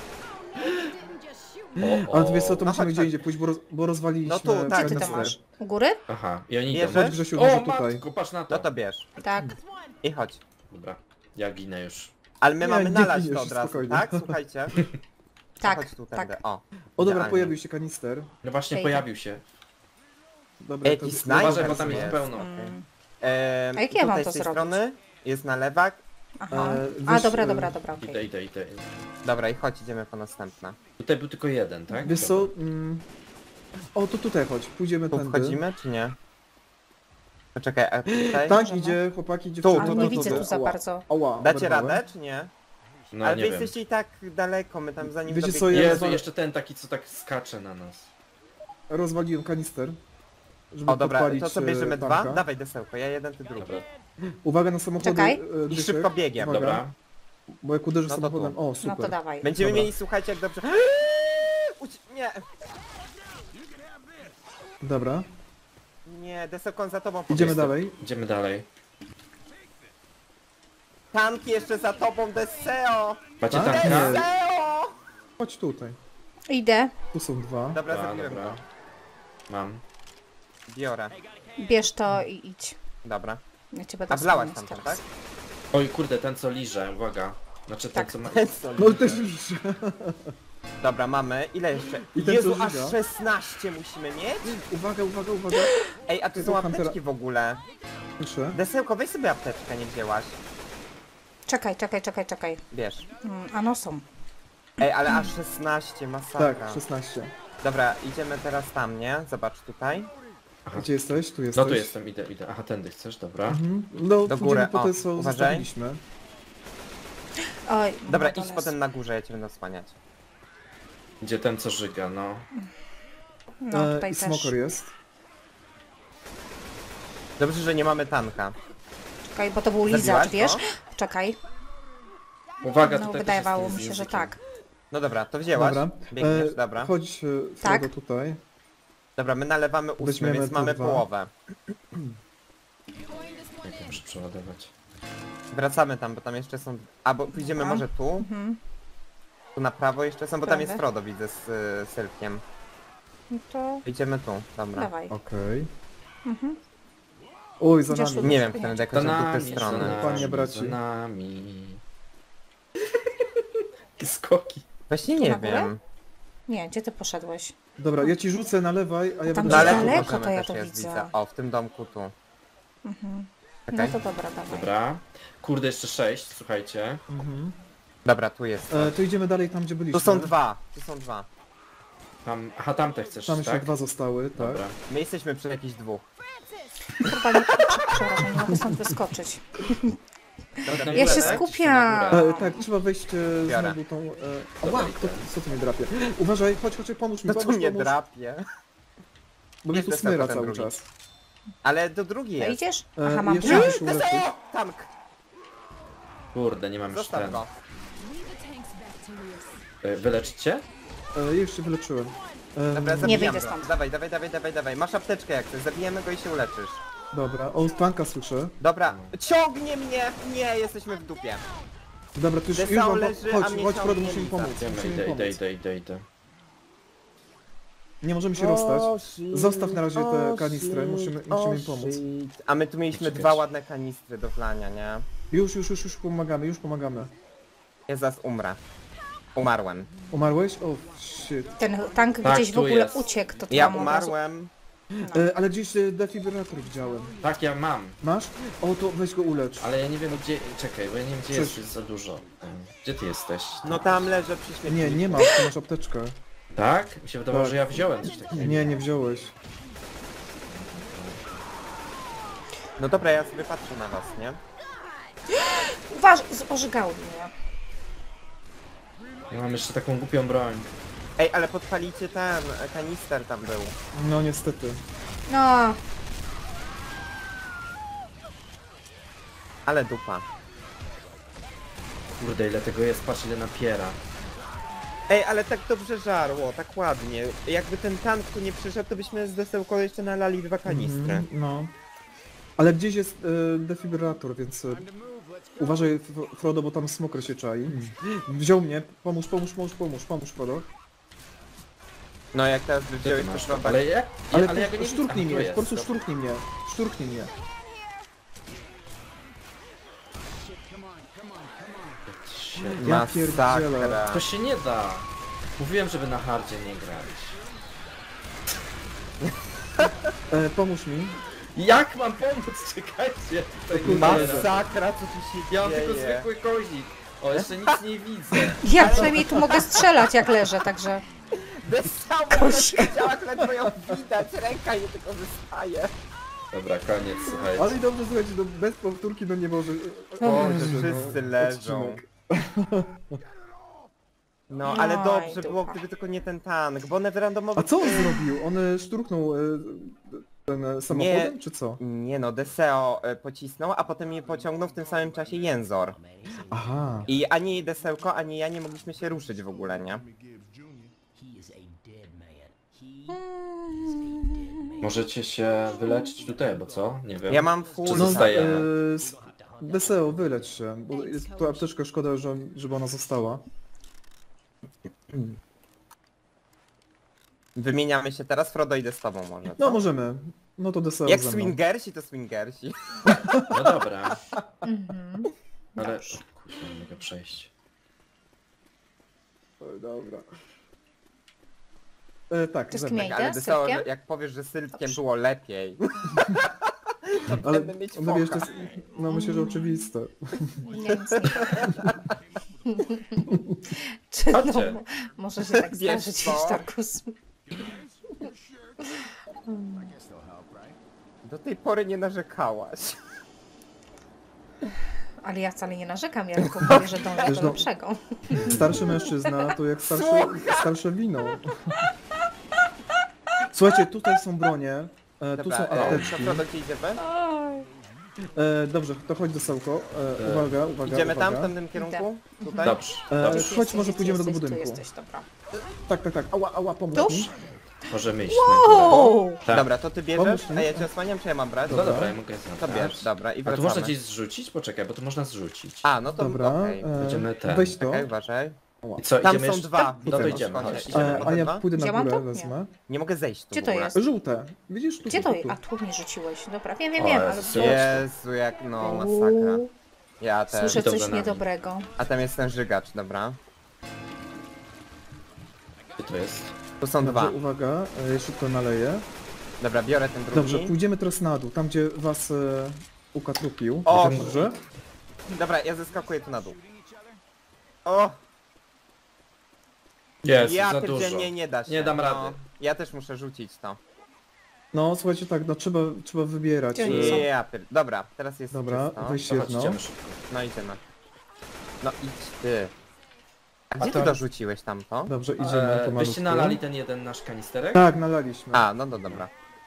Speaker 5: O,
Speaker 4: Ale to wiesz co, to
Speaker 3: No
Speaker 4: musimy
Speaker 3: chodź,
Speaker 4: gdzie
Speaker 3: chodź.
Speaker 4: indziej pójść, bo, roz, bo rozwaliliśmy...
Speaker 3: No tu, tak,
Speaker 6: Gdzie ty
Speaker 3: Gdzie
Speaker 6: tam
Speaker 3: to
Speaker 6: masz? U góry?
Speaker 5: Aha, i oni
Speaker 3: Bierzesz?
Speaker 5: idą.
Speaker 4: Chodź Grzesiu,
Speaker 5: O,
Speaker 4: może tutaj.
Speaker 5: matko, patrz na to.
Speaker 3: No to bierz.
Speaker 6: Tak.
Speaker 3: I chodź.
Speaker 5: Dobra, ja ginę już.
Speaker 3: Ale my
Speaker 4: Nie,
Speaker 3: mamy
Speaker 4: nie
Speaker 3: nalać
Speaker 4: giniesz,
Speaker 3: to od razu,
Speaker 4: spokojnie.
Speaker 3: tak? Słuchajcie.
Speaker 6: Tak,
Speaker 3: Chodź tu
Speaker 6: tak.
Speaker 3: tędy, o.
Speaker 4: O dobra,
Speaker 3: Idealnie.
Speaker 4: pojawił się kanister.
Speaker 5: No właśnie
Speaker 6: Ej,
Speaker 5: pojawił się.
Speaker 4: Dobra,
Speaker 3: Jaki
Speaker 4: to...
Speaker 3: snajper
Speaker 5: Uważaj, bo tam jest
Speaker 3: jest.
Speaker 5: pełno.
Speaker 6: Mm.
Speaker 3: Ehm,
Speaker 6: A jak ja mam
Speaker 3: tutaj
Speaker 6: to
Speaker 3: z tej
Speaker 6: zrobić?
Speaker 3: strony jest nalewak.
Speaker 6: Aha.
Speaker 4: E,
Speaker 6: A,
Speaker 4: weź,
Speaker 6: dobra,
Speaker 4: e,
Speaker 6: dobra, dobra, okej.
Speaker 5: Idę, idę, idę.
Speaker 3: Dobra, i chodź, idziemy po następne.
Speaker 5: Tutaj był tylko jeden, tak?
Speaker 4: Wiesz co?
Speaker 5: Dobra.
Speaker 4: Mm... O, to tutaj chodź, pójdziemy
Speaker 3: Tu
Speaker 4: tędy.
Speaker 3: wchodzimy, czy nie? Poczekaj, a tutaj?
Speaker 4: Tak,
Speaker 6: Możemy.
Speaker 4: idzie, chłopaki, dziewczyny.
Speaker 6: Ale
Speaker 3: tu,
Speaker 6: nie
Speaker 3: tu,
Speaker 6: widzę
Speaker 3: tu.
Speaker 6: tu za
Speaker 4: Ała,
Speaker 6: bardzo.
Speaker 4: Ała,
Speaker 3: Dacie
Speaker 4: oberwałem.
Speaker 3: radę, czy nie?
Speaker 5: No
Speaker 3: Ale
Speaker 5: nie
Speaker 3: wy
Speaker 5: wiem.
Speaker 3: jesteście i tak daleko, my tam zanim
Speaker 4: Wiecie co,
Speaker 3: dobiegniemy-
Speaker 4: ja-
Speaker 5: Jezu,
Speaker 4: rozwal-
Speaker 5: jeszcze ten taki, co tak skacze na nas.
Speaker 4: Rozwaliłem kanister. Żeby
Speaker 3: O dobra,
Speaker 4: podpalić
Speaker 3: to co
Speaker 4: e,
Speaker 3: bierzemy
Speaker 4: tanka.
Speaker 3: dwa? Dawaj desełko, ja jeden, ty drugi.
Speaker 5: Dobra,
Speaker 4: Uwaga na samochody.
Speaker 6: Czekaj.
Speaker 4: e,
Speaker 3: I
Speaker 4: Dyszek.
Speaker 3: szybko biegiem.
Speaker 4: Uwaga.
Speaker 5: dobra.
Speaker 4: Bo jak uderzę
Speaker 3: No to
Speaker 4: samochodem...
Speaker 3: tu.
Speaker 4: O,
Speaker 6: No
Speaker 4: super.
Speaker 6: to dawaj.
Speaker 3: Będziemy
Speaker 4: Dobra.
Speaker 3: mieli, słuchajcie, jak dobrze... Uci... Nie,
Speaker 4: Dobra,
Speaker 3: nie, desełko za tobą.
Speaker 4: idziemy
Speaker 3: powiedz.
Speaker 4: dalej.
Speaker 5: Idziemy dalej.
Speaker 3: Tanki jeszcze za tobą, deseo!
Speaker 5: Macie
Speaker 4: Tak?
Speaker 5: tanka?
Speaker 4: Nie.
Speaker 3: Deseo!
Speaker 4: Chodź tutaj.
Speaker 6: Idę,
Speaker 4: Tu są dwa.
Speaker 3: Dobra,
Speaker 5: Dobra,
Speaker 3: zabiłem
Speaker 5: dobra.
Speaker 3: go.
Speaker 5: Mam.
Speaker 3: Biorę.
Speaker 6: bierz to i idź.
Speaker 3: Dobra.
Speaker 6: Ja cię będę
Speaker 3: A wlałaś
Speaker 6: wspomnieć
Speaker 3: tam to,
Speaker 6: teraz.
Speaker 3: tak?
Speaker 5: Oj kurde, ten co liże, uwaga. Znaczy ten
Speaker 6: Tak.
Speaker 5: co ma...
Speaker 4: No też widzisz.
Speaker 3: Dobra, mamy. Ile jeszcze?
Speaker 4: I ten,
Speaker 3: Jezu,
Speaker 4: co
Speaker 3: aż
Speaker 4: żyga.
Speaker 3: szesnaście musimy mieć?
Speaker 4: Uwaga, uwaga, uwaga.
Speaker 3: Ej, a tu są
Speaker 4: Tego
Speaker 3: apteczki
Speaker 4: Huntera-
Speaker 3: w ogóle.
Speaker 4: Proszę.
Speaker 3: Desełko, weź sobie apteczkę, nie wzięłaś.
Speaker 6: Czekaj, czekaj, czekaj, czekaj.
Speaker 3: Bierz.
Speaker 6: Mm, a no są.
Speaker 3: Ej, ale aż szesnaście, masakra.
Speaker 4: Tak, szesnaście.
Speaker 3: Dobra, idziemy teraz tam, nie? Zobacz tutaj.
Speaker 4: Gdzie jesteś? Tu jesteś?
Speaker 5: No tu jestem, idę, idę. Aha, tędy chcesz, dobra.
Speaker 4: Mhm. No,
Speaker 3: Do góry,
Speaker 4: po
Speaker 3: o,
Speaker 4: to, co
Speaker 3: uważaj.
Speaker 4: zostawiliśmy.
Speaker 6: Oj,
Speaker 3: Dobra,
Speaker 6: na dole
Speaker 3: idź potem na górze, ja cię będę osłaniać.
Speaker 5: Gdzie ten co żyga, no.
Speaker 6: No,
Speaker 4: E,
Speaker 6: tutaj
Speaker 4: I
Speaker 6: też.
Speaker 4: smokor jest.
Speaker 3: Dobrze, że nie mamy tanka.
Speaker 6: Czekaj, bo to był
Speaker 3: Zabiłaś
Speaker 6: lizacz, wiesz?
Speaker 3: go?
Speaker 6: Czekaj.
Speaker 5: Uwaga,
Speaker 6: No,
Speaker 5: tutaj
Speaker 6: wydawało
Speaker 5: też
Speaker 6: mi
Speaker 5: jest
Speaker 6: się,
Speaker 5: z
Speaker 6: że
Speaker 5: językiem.
Speaker 6: tak.
Speaker 3: No dobra, to wzięłaś.
Speaker 4: Dobra.
Speaker 3: Biegniesz,
Speaker 4: E,
Speaker 3: dobra.
Speaker 4: Chodź, e, Frodo,
Speaker 6: Tak?
Speaker 4: tutaj.
Speaker 3: Dobra, my nalewamy ósmy,
Speaker 4: Weźmiemy
Speaker 3: więc
Speaker 4: tu
Speaker 3: mamy
Speaker 4: dwa.
Speaker 3: połowę.
Speaker 5: Jak to muszę przeładować?
Speaker 3: Wracamy tam, bo tam jeszcze są... A, bo pójdziemy
Speaker 6: Dobra.
Speaker 3: może tu?
Speaker 6: Mhm.
Speaker 3: Tu na prawo jeszcze są, bo tam jest
Speaker 6: Prawe.
Speaker 3: Frodo, widzę, z y, Sylwkiem.
Speaker 6: No to
Speaker 3: Idziemy tu, dobra.
Speaker 6: dawaj.
Speaker 4: Okej.
Speaker 6: Mhm.
Speaker 4: Oj, za
Speaker 6: Idziesz
Speaker 4: nami.
Speaker 6: tu?
Speaker 3: Nie wiem, którędy jakoś
Speaker 5: Za
Speaker 3: od
Speaker 5: nami,
Speaker 3: dupy
Speaker 5: za
Speaker 3: strony.
Speaker 5: nami,
Speaker 4: Panie braci.
Speaker 5: za nami. Jakie skoki.
Speaker 3: Właśnie
Speaker 6: Tu
Speaker 3: nie
Speaker 6: na górę?
Speaker 3: wiem.
Speaker 6: Nie, gdzie ty poszedłeś?
Speaker 4: Dobra, ja ci rzucę, nalewaj, a ja
Speaker 6: Tam
Speaker 4: będę...
Speaker 3: No
Speaker 6: gdzieś
Speaker 3: ale tu
Speaker 6: daleko
Speaker 3: możemy
Speaker 6: to ja
Speaker 3: też
Speaker 6: to
Speaker 3: jest,
Speaker 6: widzę.
Speaker 3: O, w tym domku tu.
Speaker 6: Mhm. No
Speaker 3: Czekaj.
Speaker 6: to dobra, dawaj.
Speaker 5: Dobra. Kurde, jeszcze sześć, słuchajcie.
Speaker 4: Mhm.
Speaker 3: Dobra, tu jest.
Speaker 4: E, to idziemy dalej tam, gdzie byliśmy.
Speaker 3: Tu są dwa, tu są dwa.
Speaker 5: Tam, aha, tamte chcesz,
Speaker 4: Tam jeszcze
Speaker 5: tak?
Speaker 4: dwa zostały, tak.
Speaker 5: Dobra.
Speaker 3: My jesteśmy przy jakichś dwóch.
Speaker 6: Kurwa, nie, przepraszam, nie mogę stąd wyskoczyć.
Speaker 3: Dobra,
Speaker 5: Na
Speaker 6: Ja
Speaker 5: górę,
Speaker 6: się
Speaker 5: tak?
Speaker 6: skupiam.
Speaker 5: Czy na górę?
Speaker 4: E, tak, trzeba wejść e,
Speaker 3: Biorę.
Speaker 4: znowu tą... E...
Speaker 5: Dobra,
Speaker 4: Ała,
Speaker 5: idę.
Speaker 4: kto, co tu mnie drapie? Uważaj, chodź, chodź, pomóż mi,
Speaker 3: No tu
Speaker 4: pomóż,
Speaker 3: mnie
Speaker 4: pomóż.
Speaker 3: drapie.
Speaker 4: Bo mnie
Speaker 3: Jest
Speaker 4: tu
Speaker 3: deseł
Speaker 4: smyra
Speaker 3: potem
Speaker 4: cały
Speaker 3: drugi.
Speaker 4: czas.
Speaker 3: Ale do drugiej
Speaker 6: No
Speaker 3: jest.
Speaker 6: idziesz?
Speaker 4: E,
Speaker 6: Aha, mam
Speaker 4: jeszcze
Speaker 6: plan.
Speaker 4: musisz uleczyć.
Speaker 3: Tank!
Speaker 5: Kurde, nie mam już
Speaker 3: Zostaw
Speaker 5: ten.
Speaker 3: go.
Speaker 5: E, Wyleczycie?
Speaker 4: E, już się wyleczyłem. E,
Speaker 3: Dobra,
Speaker 6: Nie
Speaker 3: zabijamy
Speaker 6: wyjdę
Speaker 3: go.
Speaker 6: stąd.
Speaker 3: Dawaj, dawaj, dawaj, dawaj, dawaj. Masz apteczkę jak chcesz, zabijemy go i się uleczysz.
Speaker 4: Dobra, o, tanka słyszę.
Speaker 3: Dobra, ciągnie mnie! Nie, jesteśmy w dupie.
Speaker 4: Dobra, to już, już
Speaker 3: Desau
Speaker 4: wam...
Speaker 3: leży, a
Speaker 4: Chodź,
Speaker 3: mnie
Speaker 4: chodź, Frodo,
Speaker 3: ciągnie
Speaker 4: musimy
Speaker 3: Liza.
Speaker 4: pomóc.
Speaker 5: Idziemy,
Speaker 4: Musimy
Speaker 5: idę,
Speaker 4: im
Speaker 5: idę,
Speaker 4: pomóc.
Speaker 5: idę, idę, idę.
Speaker 4: Nie możemy się rozstać.
Speaker 3: O, shit,
Speaker 4: Zostaw na razie te
Speaker 3: o,
Speaker 4: kanistry,
Speaker 3: shit,
Speaker 4: musimy-
Speaker 3: o,
Speaker 4: musimy im pomóc.
Speaker 3: shit. A my tu mieliśmy
Speaker 5: Uciekać.
Speaker 3: dwa ładne kanistry do wlania, nie?
Speaker 4: Już, już, już, już pomagamy, już pomagamy.
Speaker 3: Ja zaraz umrę. Umarłem.
Speaker 4: Umarłeś? O, shit.
Speaker 6: Ten tank
Speaker 5: Tak,
Speaker 6: gdzieś w
Speaker 5: tu
Speaker 6: ogóle
Speaker 5: jest.
Speaker 6: uciekł, to
Speaker 3: Ja
Speaker 6: tam od razu-
Speaker 3: umarłem.
Speaker 4: E, ale gdzieś e, defibrylator widziałem.
Speaker 5: Tak, ja mam.
Speaker 4: Masz? O, to weź go ulecz.
Speaker 5: Ale ja nie wiem gdzie... Czekaj, bo ja nie wiem gdzie
Speaker 4: Cześć.
Speaker 5: jest, jest za dużo. Em, Gdzie ty jesteś?
Speaker 3: No tam leżę przy śmietniku.
Speaker 4: Nie, nie masz, ty masz apteczkę.
Speaker 5: Tak? Mi się wydawało,
Speaker 4: Tak.
Speaker 5: że ja wziąłem coś takiego.
Speaker 4: Nie, nie wziąłeś.
Speaker 3: No dobra, ja sobie patrzę na was, nie?
Speaker 6: Uważ, z- ożygały mnie.
Speaker 5: Ja mam jeszcze taką głupią broń.
Speaker 3: Ej, ale podpalicie ten, e, kanister tam był.
Speaker 4: No niestety.
Speaker 6: No,
Speaker 3: Ale dupa.
Speaker 5: Kurde, ile tego jest, patrz ile napiera.
Speaker 3: Ej, ale tak dobrze żarło, tak ładnie. Jakby ten tank tu nie przyszedł, to byśmy z desełką jeszcze nalali dwa kanistry.
Speaker 4: Mhm, no. Ale gdzieś jest e, defibrylator, więc e, uważaj F- Frodo, bo tam smokry się czai. Wziął mnie, pomóż, pomóż, pomóż, pomóż, pomóż Frodo.
Speaker 3: No jak teraz by
Speaker 5: Gdzie
Speaker 3: wziąłeś
Speaker 5: ty
Speaker 3: to
Speaker 5: masz?
Speaker 3: chyba...
Speaker 5: Ale jak?
Speaker 4: Ale,
Speaker 5: Ja, ale ja go nie widzę.
Speaker 4: szturknij
Speaker 5: Aha, tu
Speaker 4: mnie,
Speaker 5: jest,
Speaker 4: po prostu
Speaker 5: dobra.
Speaker 4: szturknij mnie. Szturknij mnie.
Speaker 5: Shit.
Speaker 4: Ja pierdzielę.
Speaker 3: Masakra.
Speaker 5: To się nie da. Mówiłem, żeby na hardzie nie grać.
Speaker 4: E, pomóż mi.
Speaker 5: Jak mam pomóc? Czekajcie. Tutaj nie da.
Speaker 3: Masakra, co tu się
Speaker 5: Ja mam
Speaker 3: dzieje?
Speaker 5: tylko zwykły kozik. O, jeszcze nic nie widzę.
Speaker 6: ja przynajmniej tu mogę strzelać jak leżę, także...
Speaker 3: Desau w ciałach ledwo ją widać, ręka jej tylko wystaje.
Speaker 5: Dobra, koniec, słuchajcie.
Speaker 4: Ale i dobrze, słuchajcie, no bez powtórki no nie może...
Speaker 3: Boże,
Speaker 4: Jezu, no,
Speaker 3: wszyscy leżą.
Speaker 4: odcinek.
Speaker 3: No, ale
Speaker 6: Oj,
Speaker 3: dobrze było,
Speaker 6: dupa.
Speaker 3: gdyby tylko nie ten tank, bo neverrandomowy...
Speaker 4: A co on zrobił? On e, szturknął e, ten e, samochodem, czy co?
Speaker 3: Nie no, Deseo e, pocisnął, a potem je pociągnął w tym samym czasie Jęzor.
Speaker 4: Aha.
Speaker 3: I ani Desełko, ani ja nie mogliśmy się ruszyć w ogóle, nie?
Speaker 5: Możecie się wyleczyć tutaj, bo co? Nie wiem.
Speaker 3: Ja mam full...
Speaker 5: Czy
Speaker 4: No,
Speaker 5: zostajemy?
Speaker 4: e, s- Deseo, wylecz się, bo jest to apteczka, szkoda, że, żeby ona została.
Speaker 3: Wymieniamy się teraz, Frodo idę z tobą może, co?
Speaker 4: No możemy. No to Deseo
Speaker 3: Jak
Speaker 4: ze mną.
Speaker 3: swingersi, to swingersi.
Speaker 5: No dobra.
Speaker 6: Mhm.
Speaker 5: Ale... Kurwa, nie mogę przejść.
Speaker 4: Oj, dobra. E, tak,
Speaker 6: To z
Speaker 4: ze
Speaker 6: kim
Speaker 4: mną.
Speaker 6: ja
Speaker 3: Ale
Speaker 6: idę? Z
Speaker 3: Deseo,
Speaker 6: Sylwkiem?
Speaker 3: że jak powiesz, że Sylwkiem było lepiej.
Speaker 4: Ale
Speaker 3: Będę mieć
Speaker 4: no wiesz, to
Speaker 3: focha.
Speaker 4: jest, no myślę, że oczywiste.
Speaker 6: Nie, nic nie. Czy no,
Speaker 5: Chodźcie.
Speaker 6: mo- może się tak
Speaker 3: Wiesz
Speaker 6: zdarzyć,
Speaker 3: co?
Speaker 6: Tarkus.
Speaker 3: Do tej pory nie narzekałaś.
Speaker 6: Ale ja wcale nie narzekam, ja tylko mówię, że dążę
Speaker 4: Wiesz,
Speaker 6: do
Speaker 4: no-
Speaker 6: lepszego.
Speaker 4: Starszy mężczyzna to jak starsze, starsze wino. Słuchajcie, tutaj są bronie, e, tu
Speaker 3: Dobra,
Speaker 4: są
Speaker 3: e, to
Speaker 4: apteczki.
Speaker 3: Frodo, gdzie idziemy?
Speaker 4: E, dobrze, to chodź do Sałko. E, uwaga, uwaga,
Speaker 3: Idziemy
Speaker 4: uwaga.
Speaker 3: tam, w tamtym kierunku? Tutaj?
Speaker 5: Dobrze,
Speaker 4: E,
Speaker 5: dobrze.
Speaker 6: Gdzieś
Speaker 4: chodź,
Speaker 6: jesteś,
Speaker 4: może
Speaker 6: gdzie
Speaker 4: pójdziemy do
Speaker 6: jesteś,
Speaker 4: budynku.
Speaker 6: Tu jesteś, dobra.
Speaker 4: Tak, tak, tak. Ała, ała, pomóż
Speaker 6: Tu?
Speaker 4: mi.
Speaker 5: Możemy iść na górę.
Speaker 6: Wow!
Speaker 5: Tak.
Speaker 3: Dobra, to ty bierzesz,
Speaker 4: Pomóż mi.
Speaker 3: a ja cię osłaniam, czy ja mam brać?
Speaker 5: No dobra, ja mogę
Speaker 3: To
Speaker 5: zabrać.
Speaker 3: bierz, dobra, i
Speaker 5: A tu
Speaker 3: wracamy.
Speaker 5: można gdzieś zrzucić? Poczekaj, bo tu można zrzucić.
Speaker 3: A, no to
Speaker 4: Dobra,
Speaker 3: okej.
Speaker 4: e,
Speaker 5: Będziemy ten.
Speaker 4: weź to.
Speaker 3: Czekaj, uważaj.
Speaker 5: I co,
Speaker 3: Tam
Speaker 5: idziemy
Speaker 3: są
Speaker 5: jeszcze?
Speaker 3: dwa.
Speaker 5: No to
Speaker 3: Widzę,
Speaker 5: idziemy,
Speaker 3: chodź.
Speaker 5: chodź.
Speaker 3: Idziemy
Speaker 4: E,
Speaker 3: po
Speaker 4: a
Speaker 3: te
Speaker 4: ja
Speaker 3: dwa?
Speaker 4: pójdę na
Speaker 6: Ja mam
Speaker 4: górę,
Speaker 6: to? Nie.
Speaker 4: wezmę.
Speaker 3: Nie mogę zejść tu
Speaker 6: Gdzie
Speaker 3: w
Speaker 6: to
Speaker 3: ogóle.
Speaker 6: jest?
Speaker 4: Żółte. Widzisz? Tu,
Speaker 6: Gdzie
Speaker 4: tu,
Speaker 6: to?
Speaker 4: tu.
Speaker 6: A tu mnie rzuciłeś. Dobra, wiem, wiem,
Speaker 5: O,
Speaker 6: wiem, ale
Speaker 5: Jezu.
Speaker 6: zobacz.
Speaker 3: Jezu, jak no, masakra. Ja też.
Speaker 6: Słyszę
Speaker 5: I to
Speaker 6: coś
Speaker 5: za nami.
Speaker 6: niedobrego.
Speaker 3: A tam jest ten żygacz, dobra.
Speaker 5: Gdzie to jest?
Speaker 3: Tu są
Speaker 4: Dobrze,
Speaker 3: dwa.
Speaker 4: uwaga, e, szybko naleję.
Speaker 3: Dobra, biorę ten drugi.
Speaker 4: Dobrze, pójdziemy teraz na dół, tam gdzie was e, ukatrupił.
Speaker 3: O!
Speaker 4: Dobrze.
Speaker 3: Dobra, ja zeskakuję tu na dół. O!
Speaker 5: Jest,
Speaker 3: ja
Speaker 5: za
Speaker 3: pierdzielę,
Speaker 5: dużo.
Speaker 3: nie, nie da się.
Speaker 5: Nie dam
Speaker 3: no.
Speaker 5: rady.
Speaker 3: Ja też muszę rzucić to.
Speaker 4: No słuchajcie, tak, no trzeba, trzeba wybierać.
Speaker 6: Gdzie oni są?
Speaker 4: E,
Speaker 3: Ja pier... Dobra, teraz jest
Speaker 4: Dobra,
Speaker 3: czysto.
Speaker 4: weź
Speaker 5: To chodź,
Speaker 4: jedno.
Speaker 5: idziemy szybko.
Speaker 3: No idziemy. No idź ty. A gdzie
Speaker 5: to-
Speaker 3: ty dorzuciłeś tamto?
Speaker 4: Dobrze, idziemy
Speaker 5: Eee,
Speaker 4: po
Speaker 5: Byście
Speaker 4: malutku.
Speaker 5: nalali ten jeden nasz kanisterek?
Speaker 4: Tak, nalaliśmy.
Speaker 3: A, no to dobra.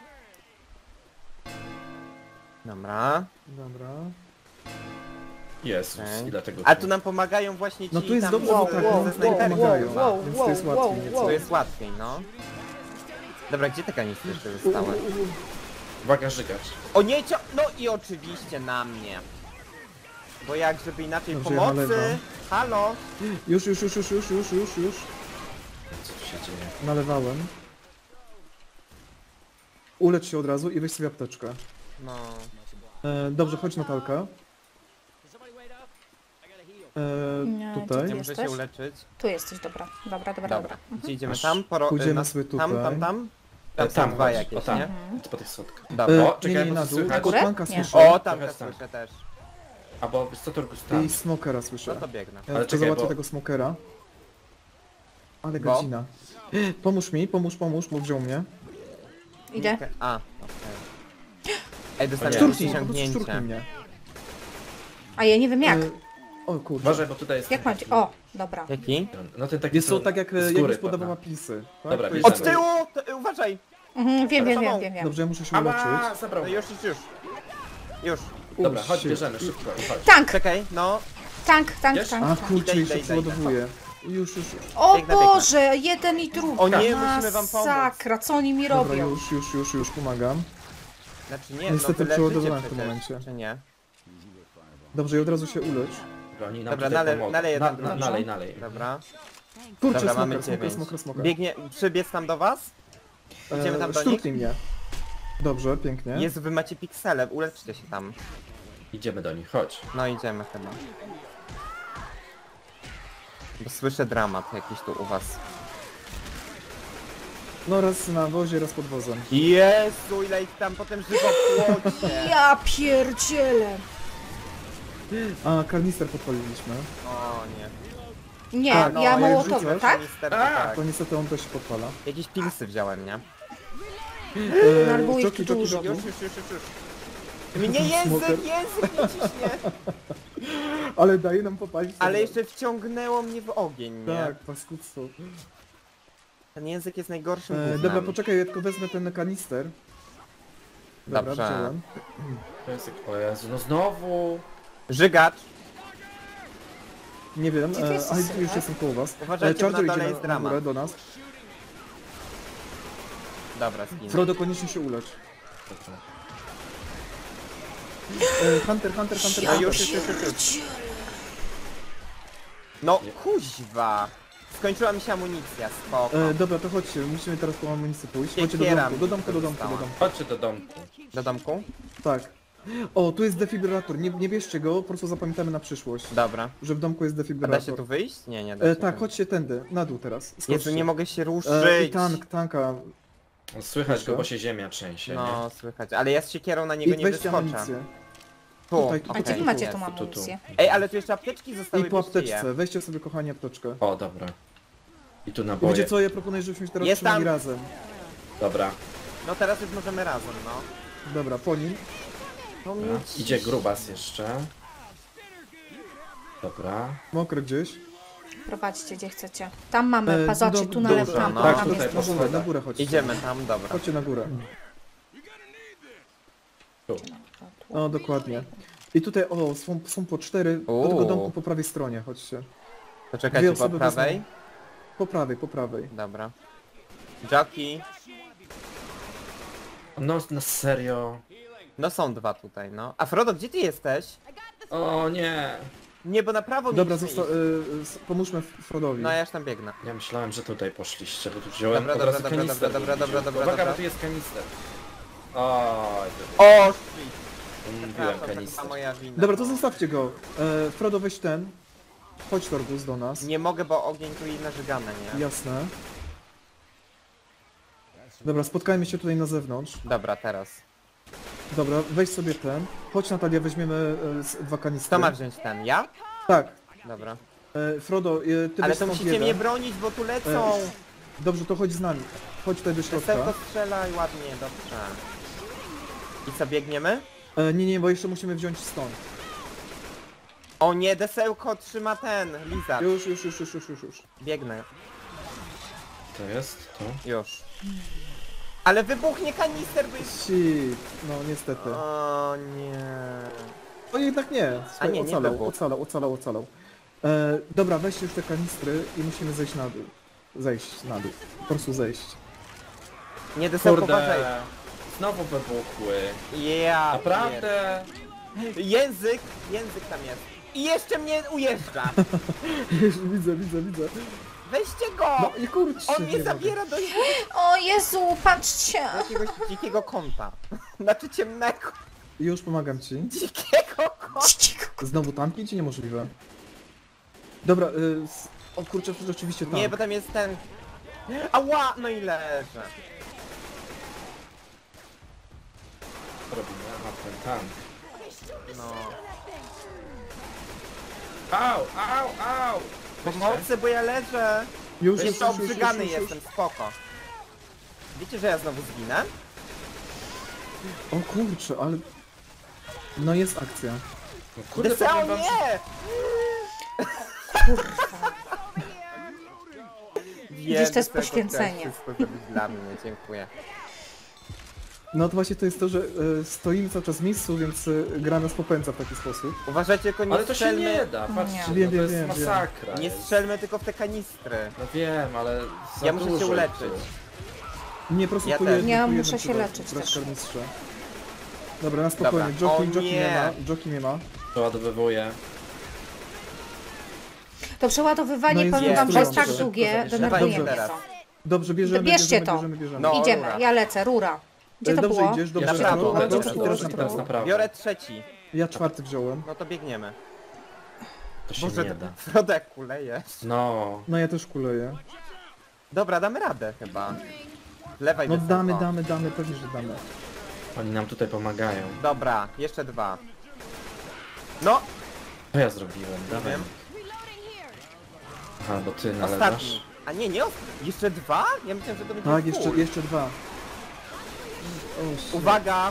Speaker 3: Dobra.
Speaker 4: Dobra.
Speaker 5: Jezus,
Speaker 3: Okej.
Speaker 5: ile tego
Speaker 3: A
Speaker 5: tu-
Speaker 3: tu nam pomagają właśnie ci
Speaker 4: No tu jest
Speaker 3: tam
Speaker 4: dobrze,
Speaker 3: z-
Speaker 4: bo
Speaker 6: Wow,
Speaker 4: tak,
Speaker 6: wow,
Speaker 4: one
Speaker 3: ze
Speaker 4: wow,
Speaker 3: snajperki.
Speaker 4: pomagają,
Speaker 6: wow,
Speaker 4: więc to jest
Speaker 6: wow,
Speaker 4: łatwiej
Speaker 6: wow,
Speaker 4: nieco.
Speaker 3: Tu jest łatwiej, no. Dobra, gdzie te kanistry jeszcze zostały?
Speaker 5: Uwaga, żygacz.
Speaker 3: O nie, cio... No i oczywiście na mnie. Bo jak, żeby inaczej
Speaker 4: Dobrze, ja
Speaker 3: pomocy...
Speaker 4: nalewam.
Speaker 3: Halo?
Speaker 4: Już, już, już, już, już, już, już, już.
Speaker 5: Co tu się dzieje?
Speaker 4: Nalewałem. Ulecz się od razu i weź sobie apteczkę.
Speaker 3: No...
Speaker 4: E, dobrze, chodź Natalka. E,
Speaker 6: Nie,
Speaker 4: tutaj.
Speaker 3: Nie muszę się
Speaker 6: Jesteś?
Speaker 3: uleczyć.
Speaker 6: Tu jesteś, dobra. Dobra, dobra,
Speaker 3: Dobra.
Speaker 6: dobra.
Speaker 3: Gdzie idziemy
Speaker 5: Aż
Speaker 3: tam? Poro...
Speaker 4: pójdziemy
Speaker 3: na-
Speaker 4: sobie
Speaker 3: Tam,
Speaker 4: tutaj.
Speaker 3: tam, tam? Tam
Speaker 5: E,
Speaker 3: są dwa
Speaker 5: chodź,
Speaker 3: jakieś,
Speaker 5: o, tam.
Speaker 3: nie?
Speaker 6: Mhm.
Speaker 5: To po tych schodkach.
Speaker 3: Dobra.
Speaker 4: E,
Speaker 5: O, czekaj,
Speaker 4: nie, nie,
Speaker 5: bo
Speaker 4: na
Speaker 5: tu
Speaker 4: dół.
Speaker 5: słychać.
Speaker 6: górę?
Speaker 4: Kotmanka
Speaker 6: Nie.
Speaker 4: słyszę.
Speaker 3: O, tam
Speaker 5: Trochę
Speaker 3: też
Speaker 5: tam.
Speaker 3: słyszę też.
Speaker 5: Albo wiesz co, Turgus tam.
Speaker 4: I smokera słyszę.
Speaker 3: No to biegnę.
Speaker 4: Ja
Speaker 5: Ale
Speaker 4: jeszcze
Speaker 5: czekaj,
Speaker 4: załatwię
Speaker 5: bo-
Speaker 4: tego smokera. Ale
Speaker 3: Bo?
Speaker 4: godzina. Pomóż mi, pomóż, pomóż, bo wziął mnie.
Speaker 6: Idę.
Speaker 3: A, okej. Ej, dostałem
Speaker 5: Nie.
Speaker 4: Szturknij, po prostu
Speaker 3: ściągnięcie.
Speaker 4: szturknij mnie.
Speaker 6: A ja nie wiem jak.
Speaker 4: E, o kurczę.
Speaker 5: Uważaj, bo tutaj jest...
Speaker 6: Jak mam ci... O, dobra.
Speaker 3: Jaki?
Speaker 5: No ten taki...
Speaker 4: Jest to
Speaker 5: co
Speaker 4: tak jak,
Speaker 5: z
Speaker 4: jak
Speaker 5: góry
Speaker 4: już podawała
Speaker 5: pada.
Speaker 4: pisy. Tak?
Speaker 5: Dobra,
Speaker 4: To
Speaker 5: bierzemy.
Speaker 4: jest-
Speaker 3: Od tyłu! To, y, uważaj!
Speaker 6: Mhm, wiem, wiem,
Speaker 3: Za
Speaker 6: wiem,
Speaker 3: tobą.
Speaker 6: wiem, wiem.
Speaker 4: Dobrze, ja muszę się
Speaker 5: Ała,
Speaker 4: uleczyć.
Speaker 5: zabrał.
Speaker 3: No już, już, już. Już.
Speaker 5: Dobra,
Speaker 4: O,
Speaker 5: chodź,
Speaker 4: shit.
Speaker 5: bierzemy, szybko. Chodź.
Speaker 6: Tank!
Speaker 3: Czekaj, no.
Speaker 6: Tank, tank,
Speaker 5: Wiesz?
Speaker 6: tank.
Speaker 4: A
Speaker 6: tank.
Speaker 4: kurczę,
Speaker 3: Idę,
Speaker 4: jeszcze
Speaker 3: idę, idę, idę.
Speaker 4: przeładowuję. Już, już.
Speaker 6: O
Speaker 3: Biegnę, biegnę.
Speaker 6: Boże, jeden i drugi.
Speaker 3: O nie, musimy wam pomóc.
Speaker 6: Masakra, co oni mi
Speaker 4: Dobra,
Speaker 6: robią?
Speaker 4: już, już, już, już pomagam.
Speaker 3: Znaczy nie,
Speaker 4: Niestety
Speaker 3: no wy
Speaker 4: przeładowałem
Speaker 3: leżycie
Speaker 4: w tym
Speaker 3: przecież,
Speaker 4: momencie.
Speaker 3: czy nie?
Speaker 4: Dobrze, i od razu się ulecz.
Speaker 5: Dobra, oni nam
Speaker 3: Dobra,
Speaker 5: tutaj
Speaker 3: nale-
Speaker 5: pomogą.
Speaker 3: naleję
Speaker 5: Na,
Speaker 3: ten
Speaker 5: na,
Speaker 3: drugi.
Speaker 5: nalej, nalej.
Speaker 3: Dobra.
Speaker 4: Kurczę,
Speaker 3: Dobra, mamy
Speaker 4: smoker, smoker,
Speaker 3: dziewięć.
Speaker 4: smoker, smoker.
Speaker 3: Biegnie, przybiec tam do was? Idziemy tam do nich?
Speaker 4: Szturknij mnie. Dobrze, pięknie.
Speaker 3: Jezu, wy macie piksele, uleczcie się tam.
Speaker 5: Idziemy do nich, chodź.
Speaker 3: No idziemy chyba. Bo słyszę dramat jakiś tu u was.
Speaker 4: No raz na wozie, raz pod wozem.
Speaker 3: Jezu, ile ich tam potem żywo płocie.
Speaker 6: Ja pierdzielę.
Speaker 4: A, karnister podpaliliśmy.
Speaker 3: O nie.
Speaker 6: Nie,
Speaker 4: Tak,
Speaker 6: ja
Speaker 4: no, jak
Speaker 6: mołotowy,
Speaker 4: rzucasz,
Speaker 6: tak?
Speaker 3: Niestety,
Speaker 5: A!
Speaker 3: tak.
Speaker 4: To niestety on też się podpala.
Speaker 3: Jakieś pilsy wziąłem, nie?
Speaker 4: E,
Speaker 6: No, albo ich
Speaker 4: joki,
Speaker 6: tu
Speaker 4: joki,
Speaker 6: dużo.
Speaker 4: joki.
Speaker 3: Już, już, już, już, już. Mnie język,
Speaker 4: Smoker.
Speaker 3: język mi ciśnie.
Speaker 4: Ale daje nam popalić.
Speaker 3: Ale
Speaker 4: sobie.
Speaker 3: jeszcze wciągnęło mnie w ogień, nie?
Speaker 4: Tak, paskudztwo.
Speaker 3: Ten język jest najgorszym
Speaker 4: E,
Speaker 3: gównem.
Speaker 4: dobra, poczekaj, ja tylko wezmę ten kanister. Dobra,
Speaker 3: Dobrze.
Speaker 4: wziąłem.
Speaker 5: To jest jak... O Jezu, no znowu.
Speaker 3: Żygacz.
Speaker 4: Nie wiem,
Speaker 6: Gdzie ty
Speaker 4: e,
Speaker 6: jesteś,
Speaker 4: ale już
Speaker 6: Sylwek?
Speaker 4: jestem koło was.
Speaker 3: Uważajcie, bo na
Speaker 4: Charger
Speaker 3: dole
Speaker 4: idzie
Speaker 3: jest
Speaker 4: na, na
Speaker 3: drama.
Speaker 4: górę do nas.
Speaker 3: Dobra, skin.
Speaker 4: Frodo, koniecznie się ulecz. E, Hunter, Hunter, Hunter.
Speaker 3: No już, już, już, już, już. No kuźwa. Skończyła mi się amunicja, spoko.
Speaker 4: E, dobra, to chodźcie, musimy teraz po amunicję pójść. Chodźcie do
Speaker 3: Siekiera
Speaker 4: domku, do
Speaker 3: mi
Speaker 4: domku, do domku, do
Speaker 3: została.
Speaker 4: domku.
Speaker 5: Chodźcie do domku.
Speaker 3: Do domku?
Speaker 4: Tak. O, tu jest defibrylator, nie, nie bierzcie go, po prostu zapamiętamy na przyszłość.
Speaker 3: Dobra.
Speaker 4: Że w domku jest
Speaker 3: A da
Speaker 4: defibrylator.
Speaker 3: się tu wyjść? Nie, nie da
Speaker 4: E,
Speaker 3: się.
Speaker 4: tak,
Speaker 3: tu.
Speaker 4: chodźcie tędy, na dół teraz. Skoczcie.
Speaker 3: Jezu, nie mogę się ruszyć.
Speaker 4: E, I tank, tanka.
Speaker 5: Słychać go, bo się ziemia trzęsie, nie?
Speaker 3: No, słychać. Ale ja z siekierą na niego
Speaker 4: I
Speaker 3: nie
Speaker 4: weźcie
Speaker 3: wyskoczę.
Speaker 4: amunicję.
Speaker 3: Tu,
Speaker 4: Tutaj,
Speaker 6: A
Speaker 4: tutaj.
Speaker 6: gdzie wy
Speaker 3: okej.
Speaker 6: macie
Speaker 3: Jest.
Speaker 6: tą
Speaker 5: tu, tu.
Speaker 6: amunicję?
Speaker 3: Ej, ale tu jeszcze apteczki zostały,
Speaker 4: I po
Speaker 3: bierzcie je.
Speaker 4: apteczce, weźcie sobie kochani apteczkę.
Speaker 5: O, dobra. I tu
Speaker 4: I
Speaker 5: naboje.
Speaker 4: wiecie co, ja proponuję, żebyśmy się teraz
Speaker 3: Jest
Speaker 4: trzymali
Speaker 3: tam.
Speaker 4: razem.
Speaker 5: Dobra.
Speaker 3: No teraz już możemy razem, no.
Speaker 4: Dobra, po nim.
Speaker 3: To
Speaker 5: Dobra. Idzie grubas jeszcze. Dobra.
Speaker 4: Mokry gdzieś.
Speaker 6: Prowadźcie gdzie chcecie. Tam mamy,
Speaker 4: E,
Speaker 6: pa, zobaczcie,
Speaker 4: dob-
Speaker 6: tu na lewo,
Speaker 3: dobra,
Speaker 6: tam,
Speaker 3: no.
Speaker 5: Tak,
Speaker 6: tam
Speaker 5: tutaj
Speaker 6: jest.
Speaker 5: po
Speaker 4: Na górę,
Speaker 5: schodach.
Speaker 4: na górę chodźcie.
Speaker 3: Idziemy tam, dobra.
Speaker 4: Chodźcie na górę.
Speaker 5: Tu.
Speaker 4: O, dokładnie. I tutaj, o, są, są po cztery do
Speaker 3: Uuu.
Speaker 4: tego domku po prawej stronie, chodźcie.
Speaker 3: To
Speaker 4: Dwie
Speaker 3: czekajcie po
Speaker 4: osoby
Speaker 3: prawej.
Speaker 4: wezmą. Po prawej, po prawej.
Speaker 3: Dobra. Jockey.
Speaker 5: No, na serio.
Speaker 3: No są dwa tutaj, no. A Frodo, gdzie ty jesteś?
Speaker 5: O nie.
Speaker 3: Nie, bo na prawo
Speaker 4: Dobra,
Speaker 3: mieliśmy
Speaker 4: zosta-
Speaker 3: iść.
Speaker 4: y, s- pomóżmy Frodowi.
Speaker 3: No ja już tam biegnę.
Speaker 5: Ja myślałem, że tutaj poszliście, bo tu wziąłem
Speaker 3: Dobra,
Speaker 5: od
Speaker 3: dobra,
Speaker 5: razu
Speaker 3: dobra,
Speaker 5: kanister.
Speaker 3: dobra, dobra,
Speaker 5: bym
Speaker 3: dobra,
Speaker 5: wziął.
Speaker 3: dobra,
Speaker 5: Uwaga,
Speaker 3: dobra.
Speaker 5: bo tu jest kanister. Oj,
Speaker 3: O, shit.
Speaker 5: mówiłem
Speaker 3: Przepraszam, to
Speaker 5: kanister.
Speaker 3: chyba moja wina.
Speaker 4: Dobra, to zostawcie go. E, Frodo, weź ten. Chodź Torgus do nas.
Speaker 3: Nie mogę, bo ogień tu i nażygane, nie?
Speaker 4: Jasne. Dobra, spotkajmy się tutaj na zewnątrz.
Speaker 3: Dobra, teraz.
Speaker 4: Dobra, weź sobie ten. Chodź Natalia, weźmiemy e, z- dwa kanistry.
Speaker 3: Kto ma wziąć ten? Ja?
Speaker 4: Tak.
Speaker 3: Dobra.
Speaker 4: E, Frodo, e, ty
Speaker 3: Ale
Speaker 4: weź
Speaker 3: to
Speaker 4: stąd
Speaker 3: musicie
Speaker 4: jeden.
Speaker 3: mnie bronić, bo tu lecą.
Speaker 4: Dobrze, to chodź z nami. Chodź tutaj do środka.
Speaker 3: Desełko strzelaj ładnie, dobrze. I co, biegniemy?
Speaker 4: E, nie, nie, bo jeszcze musimy wziąć stąd.
Speaker 3: O nie, desełko trzyma ten, lizard.
Speaker 4: Już, już, już, już, już, już. już.
Speaker 3: Biegnę,
Speaker 5: To jest tu.
Speaker 3: już. Ale wybuchnie kanister, bo jest...
Speaker 4: Shit, no niestety.
Speaker 3: O nie.
Speaker 4: O jednak nie. Słuchaj,
Speaker 3: nie, nie
Speaker 4: ocalał,
Speaker 3: wybuchł.
Speaker 4: ocalał, ocalał, ocalał. E, dobra, weźcie już te kanistry i musimy zejść na dół. Zejść na dół. Po prostu zejść.
Speaker 3: Nie, desełko, uważaj.
Speaker 5: Kurde. Znowu wybuchły.
Speaker 3: Ja
Speaker 5: Naprawdę?
Speaker 3: pier- Język, język tam jest. I jeszcze mnie ujeżdża.
Speaker 4: widzę, widzę, widzę.
Speaker 3: Weźcie go!
Speaker 4: No i kurczę.
Speaker 3: On mnie
Speaker 4: nie
Speaker 3: zabiera do
Speaker 6: O Jezu, patrzcie!
Speaker 3: jakiegoś dzikiego kąta. Znaczy ciemnego,
Speaker 4: mogę. Już pomagam ci.
Speaker 3: dzikiego kąta.
Speaker 4: Znowu tanki czy niemożliwe? Dobra, y, s- o kurczę, to rzeczywiście tank.
Speaker 3: Nie, bo tam jest ten... Ała, no i leżę.
Speaker 5: Co robimy? Aha, ten tank.
Speaker 3: No.
Speaker 5: Au, au, au!
Speaker 3: Pomocy, bo ja leżę.
Speaker 4: Już, już,
Speaker 3: Jeszcze
Speaker 4: już, już,
Speaker 3: obrzygany
Speaker 4: już, już,
Speaker 3: jestem, spoko. Wiecie, że ja znowu zginę?
Speaker 4: O kurczę, ale... No jest akcja.
Speaker 5: No kurde,
Speaker 3: Deseo,
Speaker 5: powiem wam,
Speaker 3: nie!
Speaker 6: Widzisz, to jest
Speaker 3: Deseo,
Speaker 6: poświęcenie.
Speaker 3: chciałeś wszystko zrobić dla mnie, dziękuję.
Speaker 4: No to właśnie to jest to, że y, stoimy cały czas w miejscu, więc y, gra nas popędza w taki sposób.
Speaker 3: Uważajcie, tylko nie
Speaker 5: Ale to się
Speaker 3: strzelmy...
Speaker 5: nie da, patrzcie,
Speaker 6: Nie.
Speaker 5: no
Speaker 4: Wiem,
Speaker 5: to
Speaker 4: wiem,
Speaker 5: jest
Speaker 4: wiem, wiem.
Speaker 5: masakra.
Speaker 3: Nie
Speaker 5: jest.
Speaker 3: strzelmy tylko w te kanistry.
Speaker 5: No wiem, ale za
Speaker 3: Ja muszę się
Speaker 5: dużo
Speaker 3: uleczyć.
Speaker 4: Nie, po prostu
Speaker 3: Ja
Speaker 4: po
Speaker 3: też.
Speaker 4: jednym,
Speaker 6: Ja
Speaker 4: po
Speaker 6: muszę
Speaker 4: jednym
Speaker 6: się
Speaker 4: trzeba
Speaker 6: leczyć
Speaker 4: brać
Speaker 6: też.
Speaker 4: karmistrza. Dobra, na spokojnie.
Speaker 3: Dobra.
Speaker 4: Joki,
Speaker 3: O
Speaker 4: joki nie
Speaker 3: nie.
Speaker 4: ma, joki nie ma.
Speaker 5: Przeładowywuję.
Speaker 6: To przeładowywanie,
Speaker 4: No jest
Speaker 6: powiem wam, że jest tak
Speaker 4: dobrze.
Speaker 6: długie,
Speaker 5: Dobrze.
Speaker 6: denerwuje mnie
Speaker 3: Teraz.
Speaker 6: to.
Speaker 4: Dobrze, bierzemy,
Speaker 6: Bierzcie
Speaker 4: bierzemy,
Speaker 6: to.
Speaker 4: bierzemy, bierzemy.
Speaker 3: No.
Speaker 6: Idziemy,
Speaker 3: rura.
Speaker 6: ja lecę, rura. Gdzie
Speaker 4: E,
Speaker 6: to
Speaker 4: dobrze
Speaker 6: było?
Speaker 4: idziesz, dobrze.
Speaker 3: Na prawo,
Speaker 4: Dobra,
Speaker 3: na
Speaker 4: dobrze,
Speaker 3: prawo,
Speaker 4: teraz
Speaker 3: na
Speaker 4: na
Speaker 5: teraz
Speaker 4: prawo.
Speaker 5: na prawo.
Speaker 3: Biorę trzeci.
Speaker 4: Ja czwarty wziąłem.
Speaker 3: No to biegniemy.
Speaker 5: To się
Speaker 3: Boże,
Speaker 5: nie da.
Speaker 3: Frodo jak kuleje.
Speaker 5: No.
Speaker 4: No ja też kuleję.
Speaker 3: Dobra, damy radę chyba. Lewaj
Speaker 4: No
Speaker 3: desełko.
Speaker 4: damy, damy, damy, pewnie, że damy.
Speaker 5: Oni nam tutaj pomagają.
Speaker 3: Dobra, jeszcze dwa. No,
Speaker 5: Co ja zrobiłem?
Speaker 3: nie
Speaker 5: Dawaj.
Speaker 3: wiem.
Speaker 5: Aha, bo ty nalewasz.
Speaker 3: Ostatni. A nie, nie, ost- jeszcze dwa? Ja myślałem, że to będzie
Speaker 4: Tak,
Speaker 3: full.
Speaker 4: jeszcze, jeszcze dwa. O, shit.
Speaker 3: Uwaga!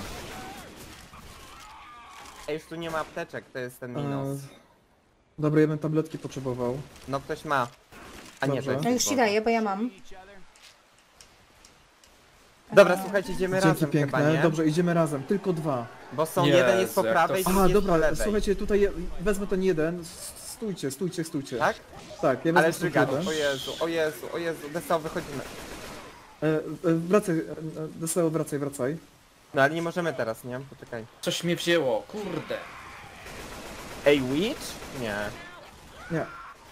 Speaker 3: Ej, już tu nie ma apteczek, to jest ten minus.
Speaker 4: E, Dobra, ja bym tabletki potrzebował.
Speaker 3: No ktoś ma. A nie, to
Speaker 4: Dobrze.
Speaker 3: jest
Speaker 6: No już ci
Speaker 3: tylko.
Speaker 6: daję, bo ja mam.
Speaker 3: Dobra, słuchajcie, idziemy
Speaker 4: Dzięki
Speaker 3: razem
Speaker 4: piękne.
Speaker 3: chyba, nie?
Speaker 4: Dobrze, idziemy razem. Tylko dwa.
Speaker 3: Bo są,
Speaker 5: Jezu,
Speaker 3: jeden jest po
Speaker 5: jak to-
Speaker 3: prawej, drugi
Speaker 4: Aha,
Speaker 3: jest po
Speaker 4: dobra,
Speaker 3: lewej.
Speaker 4: słuchajcie, tutaj je- wezmę ten jeden. S- Stójcie, stójcie, stójcie.
Speaker 3: Tak?
Speaker 4: Tak, ja wezmę
Speaker 3: Ale
Speaker 4: stąd
Speaker 3: żyga,
Speaker 4: jeden.
Speaker 3: o Jezu, o Jezu, o Jezu, Deseo, wychodzimy.
Speaker 4: E, e, wracaj, e, e, Deseo, wracaj, wracaj.
Speaker 3: No ale nie możemy teraz, nie? Poczekaj.
Speaker 5: Coś mnie wzięło, kurde.
Speaker 3: Ej, Witch? Nie.
Speaker 4: Nie.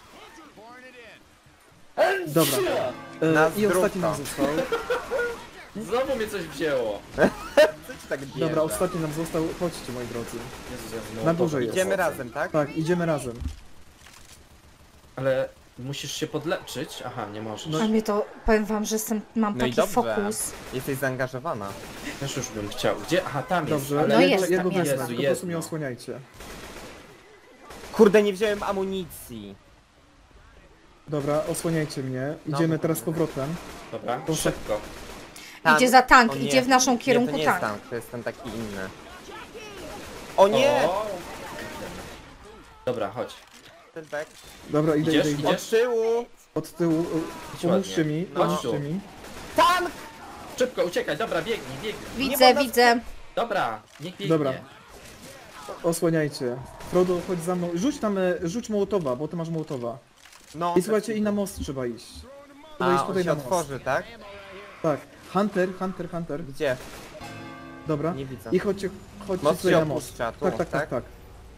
Speaker 4: Dobra.
Speaker 3: Na
Speaker 4: E, I ostatni
Speaker 3: zdrówko.
Speaker 4: nam został.
Speaker 5: Znowu mnie coś wzięło.
Speaker 3: Co ci tak bierze?
Speaker 4: Dobra, ostatni nam został. Chodźcie, moi drodzy.
Speaker 5: Jezus, ja znowu
Speaker 4: Na górze
Speaker 5: to-
Speaker 4: jest.
Speaker 3: Idziemy razem, tak?
Speaker 4: Tak, idziemy razem.
Speaker 5: Ale musisz się podleczyć. Aha, nie możesz.
Speaker 6: A mnie to, powiem wam, że jestem, mam
Speaker 3: No i
Speaker 6: taki
Speaker 3: dobrze.
Speaker 6: fokus.
Speaker 3: Jesteś zaangażowana.
Speaker 5: Też już bym chciał. Gdzie? Aha, tam jest.
Speaker 4: Dobrze,
Speaker 5: Ale
Speaker 6: No
Speaker 4: jedno,
Speaker 6: jest
Speaker 4: jedno
Speaker 6: tam, jest
Speaker 4: wezmę,
Speaker 6: tam.
Speaker 4: tylko po prostu mnie
Speaker 5: jedno.
Speaker 4: osłaniajcie.
Speaker 3: Kurde, nie wziąłem amunicji.
Speaker 4: Dobra, osłaniajcie mnie. Idziemy teraz z powrotem.
Speaker 5: Dobra,
Speaker 4: To-
Speaker 5: szybko.
Speaker 3: Tank.
Speaker 6: Idzie za tank,
Speaker 3: O nie.
Speaker 6: idzie w naszą
Speaker 3: Nie, to
Speaker 6: kierunku
Speaker 3: nie jest
Speaker 6: tank.
Speaker 3: tank, to jest ten taki inny. O nie!
Speaker 5: O! Dobra, chodź.
Speaker 3: Ten back.
Speaker 4: Dobra, idę,
Speaker 5: Idziesz?
Speaker 4: idę, idę.
Speaker 3: Od tyłu!
Speaker 4: Od tyłu, y, pomóżcie mi,
Speaker 3: No.
Speaker 4: pomóżcie mi.
Speaker 3: Tank!
Speaker 5: Szybko, uciekaj, dobra, biegnij, biegnij.
Speaker 6: Widzę,
Speaker 3: można-
Speaker 6: widzę.
Speaker 5: Dobra, niech biegnie.
Speaker 4: Dobra. Osłaniajcie. Frodo, chodź za mną. Rzuć tam, e, rzuć Mołotowa, bo ty masz Mołotowa.
Speaker 3: No,
Speaker 4: I słuchajcie, i na most trzeba iść. Trzeba
Speaker 3: A,
Speaker 4: iść
Speaker 3: on
Speaker 4: tutaj
Speaker 3: się
Speaker 4: na most.
Speaker 3: otworzy, tak?
Speaker 4: Tak. Hunter, Hunter, Hunter.
Speaker 3: Gdzie?
Speaker 4: Dobra.
Speaker 3: Nie widzę.
Speaker 4: I chodźcie, chodźcie
Speaker 3: Most
Speaker 4: tutaj
Speaker 3: się
Speaker 4: na most.
Speaker 3: opuszcza, tu,
Speaker 4: Tak, tak, tak,
Speaker 3: tak?
Speaker 4: tak.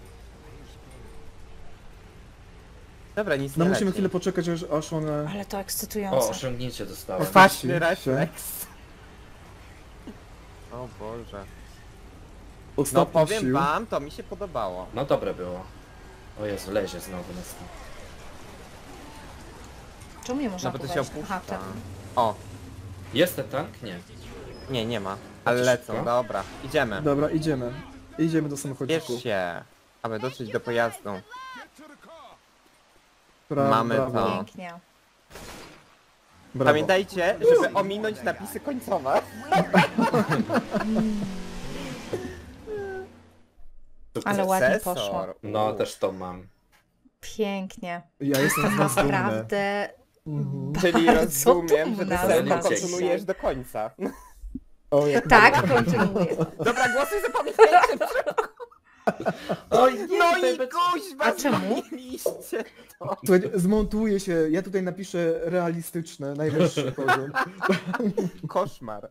Speaker 3: Dobra, nic
Speaker 4: No
Speaker 3: nie
Speaker 4: musimy
Speaker 3: leci.
Speaker 4: chwilę poczekać, aż, aż one...
Speaker 6: Ale to
Speaker 5: O,
Speaker 6: ekscytujące.
Speaker 5: osiągnięcie dostałem.
Speaker 3: Kwaśny
Speaker 4: się.
Speaker 3: refleks. O Boże. No
Speaker 4: Ostatnich
Speaker 3: powiem
Speaker 4: sił.
Speaker 3: wam, to mi się podobało.
Speaker 5: No dobre było. O Jezu, lezie znowu na stół.
Speaker 6: Czemu nie można
Speaker 3: No bo to
Speaker 6: tu
Speaker 3: się
Speaker 6: wejść?
Speaker 3: opuszcza.
Speaker 6: Aha, tak.
Speaker 3: O,
Speaker 5: Jest ten tank? Nie.
Speaker 3: nie, nie ma. Ale
Speaker 5: Chodź
Speaker 3: lecą,
Speaker 5: szybko.
Speaker 3: dobra. Idziemy.
Speaker 4: Dobra, idziemy. Idziemy do samochodziku.
Speaker 3: Bierz się, aby dotrzeć do pojazdu.
Speaker 4: Brawo,
Speaker 3: Mamy
Speaker 4: brawo,
Speaker 3: to.
Speaker 6: Pięknie.
Speaker 4: brawo.
Speaker 3: Pamiętajcie, żeby ominąć napisy końcowe.
Speaker 6: Ale ładnie
Speaker 3: Sesor.
Speaker 6: poszło.
Speaker 5: No,
Speaker 3: U.
Speaker 5: też to mam.
Speaker 6: Pięknie.
Speaker 4: Ja jestem z was dumny.
Speaker 6: Naprawdę.
Speaker 4: Mhm.
Speaker 3: Czyli
Speaker 6: Bardzo
Speaker 3: rozumiem, że
Speaker 6: dumna
Speaker 3: ty serio
Speaker 5: z was.
Speaker 3: kontynuujesz do końca.
Speaker 4: O, jak
Speaker 6: Tak, kontynuuję.
Speaker 3: Dobra, głosy zapamiętajcie.
Speaker 5: Oj, nie,
Speaker 3: No
Speaker 5: tutaj
Speaker 3: i
Speaker 5: be-
Speaker 3: kuźwa,
Speaker 6: A czemu?
Speaker 3: zmieniliście to.
Speaker 4: Słuchajcie, zmontuję się, ja tutaj napiszę realistyczne, najwyższy poziom.
Speaker 3: Koszmar.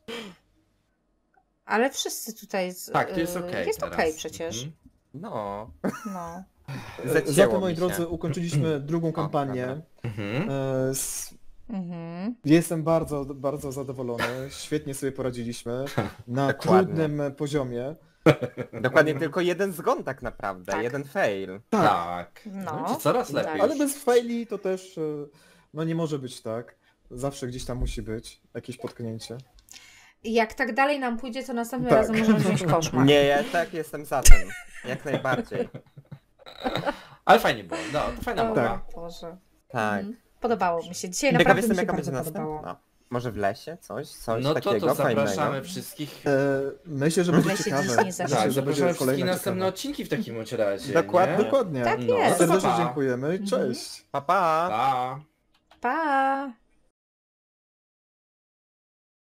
Speaker 6: Ale wszyscy tutaj. Z,
Speaker 5: Tak, to jest
Speaker 6: y,
Speaker 5: okej
Speaker 6: Jest
Speaker 5: teraz.
Speaker 6: okej przecież.
Speaker 5: Mhm.
Speaker 3: No.
Speaker 6: No.
Speaker 3: Zacięło
Speaker 4: Zatem, moi
Speaker 3: mi się.
Speaker 4: drodzy, ukończyliśmy drugą kampanię.
Speaker 3: dobra.
Speaker 5: Mhm.
Speaker 4: E, z...
Speaker 6: Mhm.
Speaker 4: Jestem bardzo, bardzo zadowolony. Świetnie sobie poradziliśmy. Na
Speaker 3: Dokładnie.
Speaker 4: trudnym poziomie.
Speaker 3: Dokładnie tylko jeden zgon tak naprawdę,
Speaker 6: Tak.
Speaker 3: jeden fail.
Speaker 5: Tak.
Speaker 6: No.
Speaker 5: No, to coraz lepiej.
Speaker 6: Tak.
Speaker 4: Ale bez faili to też, e, no nie może być tak. Zawsze gdzieś tam musi być jakieś potknięcie.
Speaker 6: Jak tak dalej nam pójdzie, to następnym
Speaker 4: Tak.
Speaker 6: razem możemy wziąć koszmar.
Speaker 3: Nie, ja tak jestem za tym. Jak najbardziej.
Speaker 5: Ale fajnie było. No, to fajna
Speaker 6: O
Speaker 5: mowa.
Speaker 6: Boże.
Speaker 3: Tak.
Speaker 6: Mhm. Podobało mi się. Dzisiaj
Speaker 3: Ciekaw
Speaker 6: naprawdę
Speaker 3: jestem,
Speaker 6: mi się
Speaker 3: jaka
Speaker 6: bardzo
Speaker 3: będzie
Speaker 6: podobało.
Speaker 3: następna. Może w lesie? Coś? Coś
Speaker 5: No to
Speaker 3: takiego
Speaker 5: to zapraszamy
Speaker 3: fajnego?
Speaker 5: wszystkich.
Speaker 4: E, myślę, że będzie
Speaker 6: Ale się
Speaker 4: ciekawe.
Speaker 6: dziś nie zacznie.
Speaker 4: Myślę,
Speaker 5: Tak,
Speaker 4: że
Speaker 5: zapraszamy
Speaker 4: będzie
Speaker 5: wszystkich
Speaker 4: kolejna
Speaker 5: na następne
Speaker 4: ciekawa.
Speaker 5: odcinki w takim bądź razie.
Speaker 3: Dokładnie.
Speaker 5: nie?
Speaker 4: Dokładnie.
Speaker 6: Tak
Speaker 5: No,
Speaker 6: jest.
Speaker 4: Serdecznie
Speaker 5: pa, pa.
Speaker 4: dziękujemy i cześć.
Speaker 3: Pa, pa!
Speaker 5: Pa.
Speaker 6: Pa!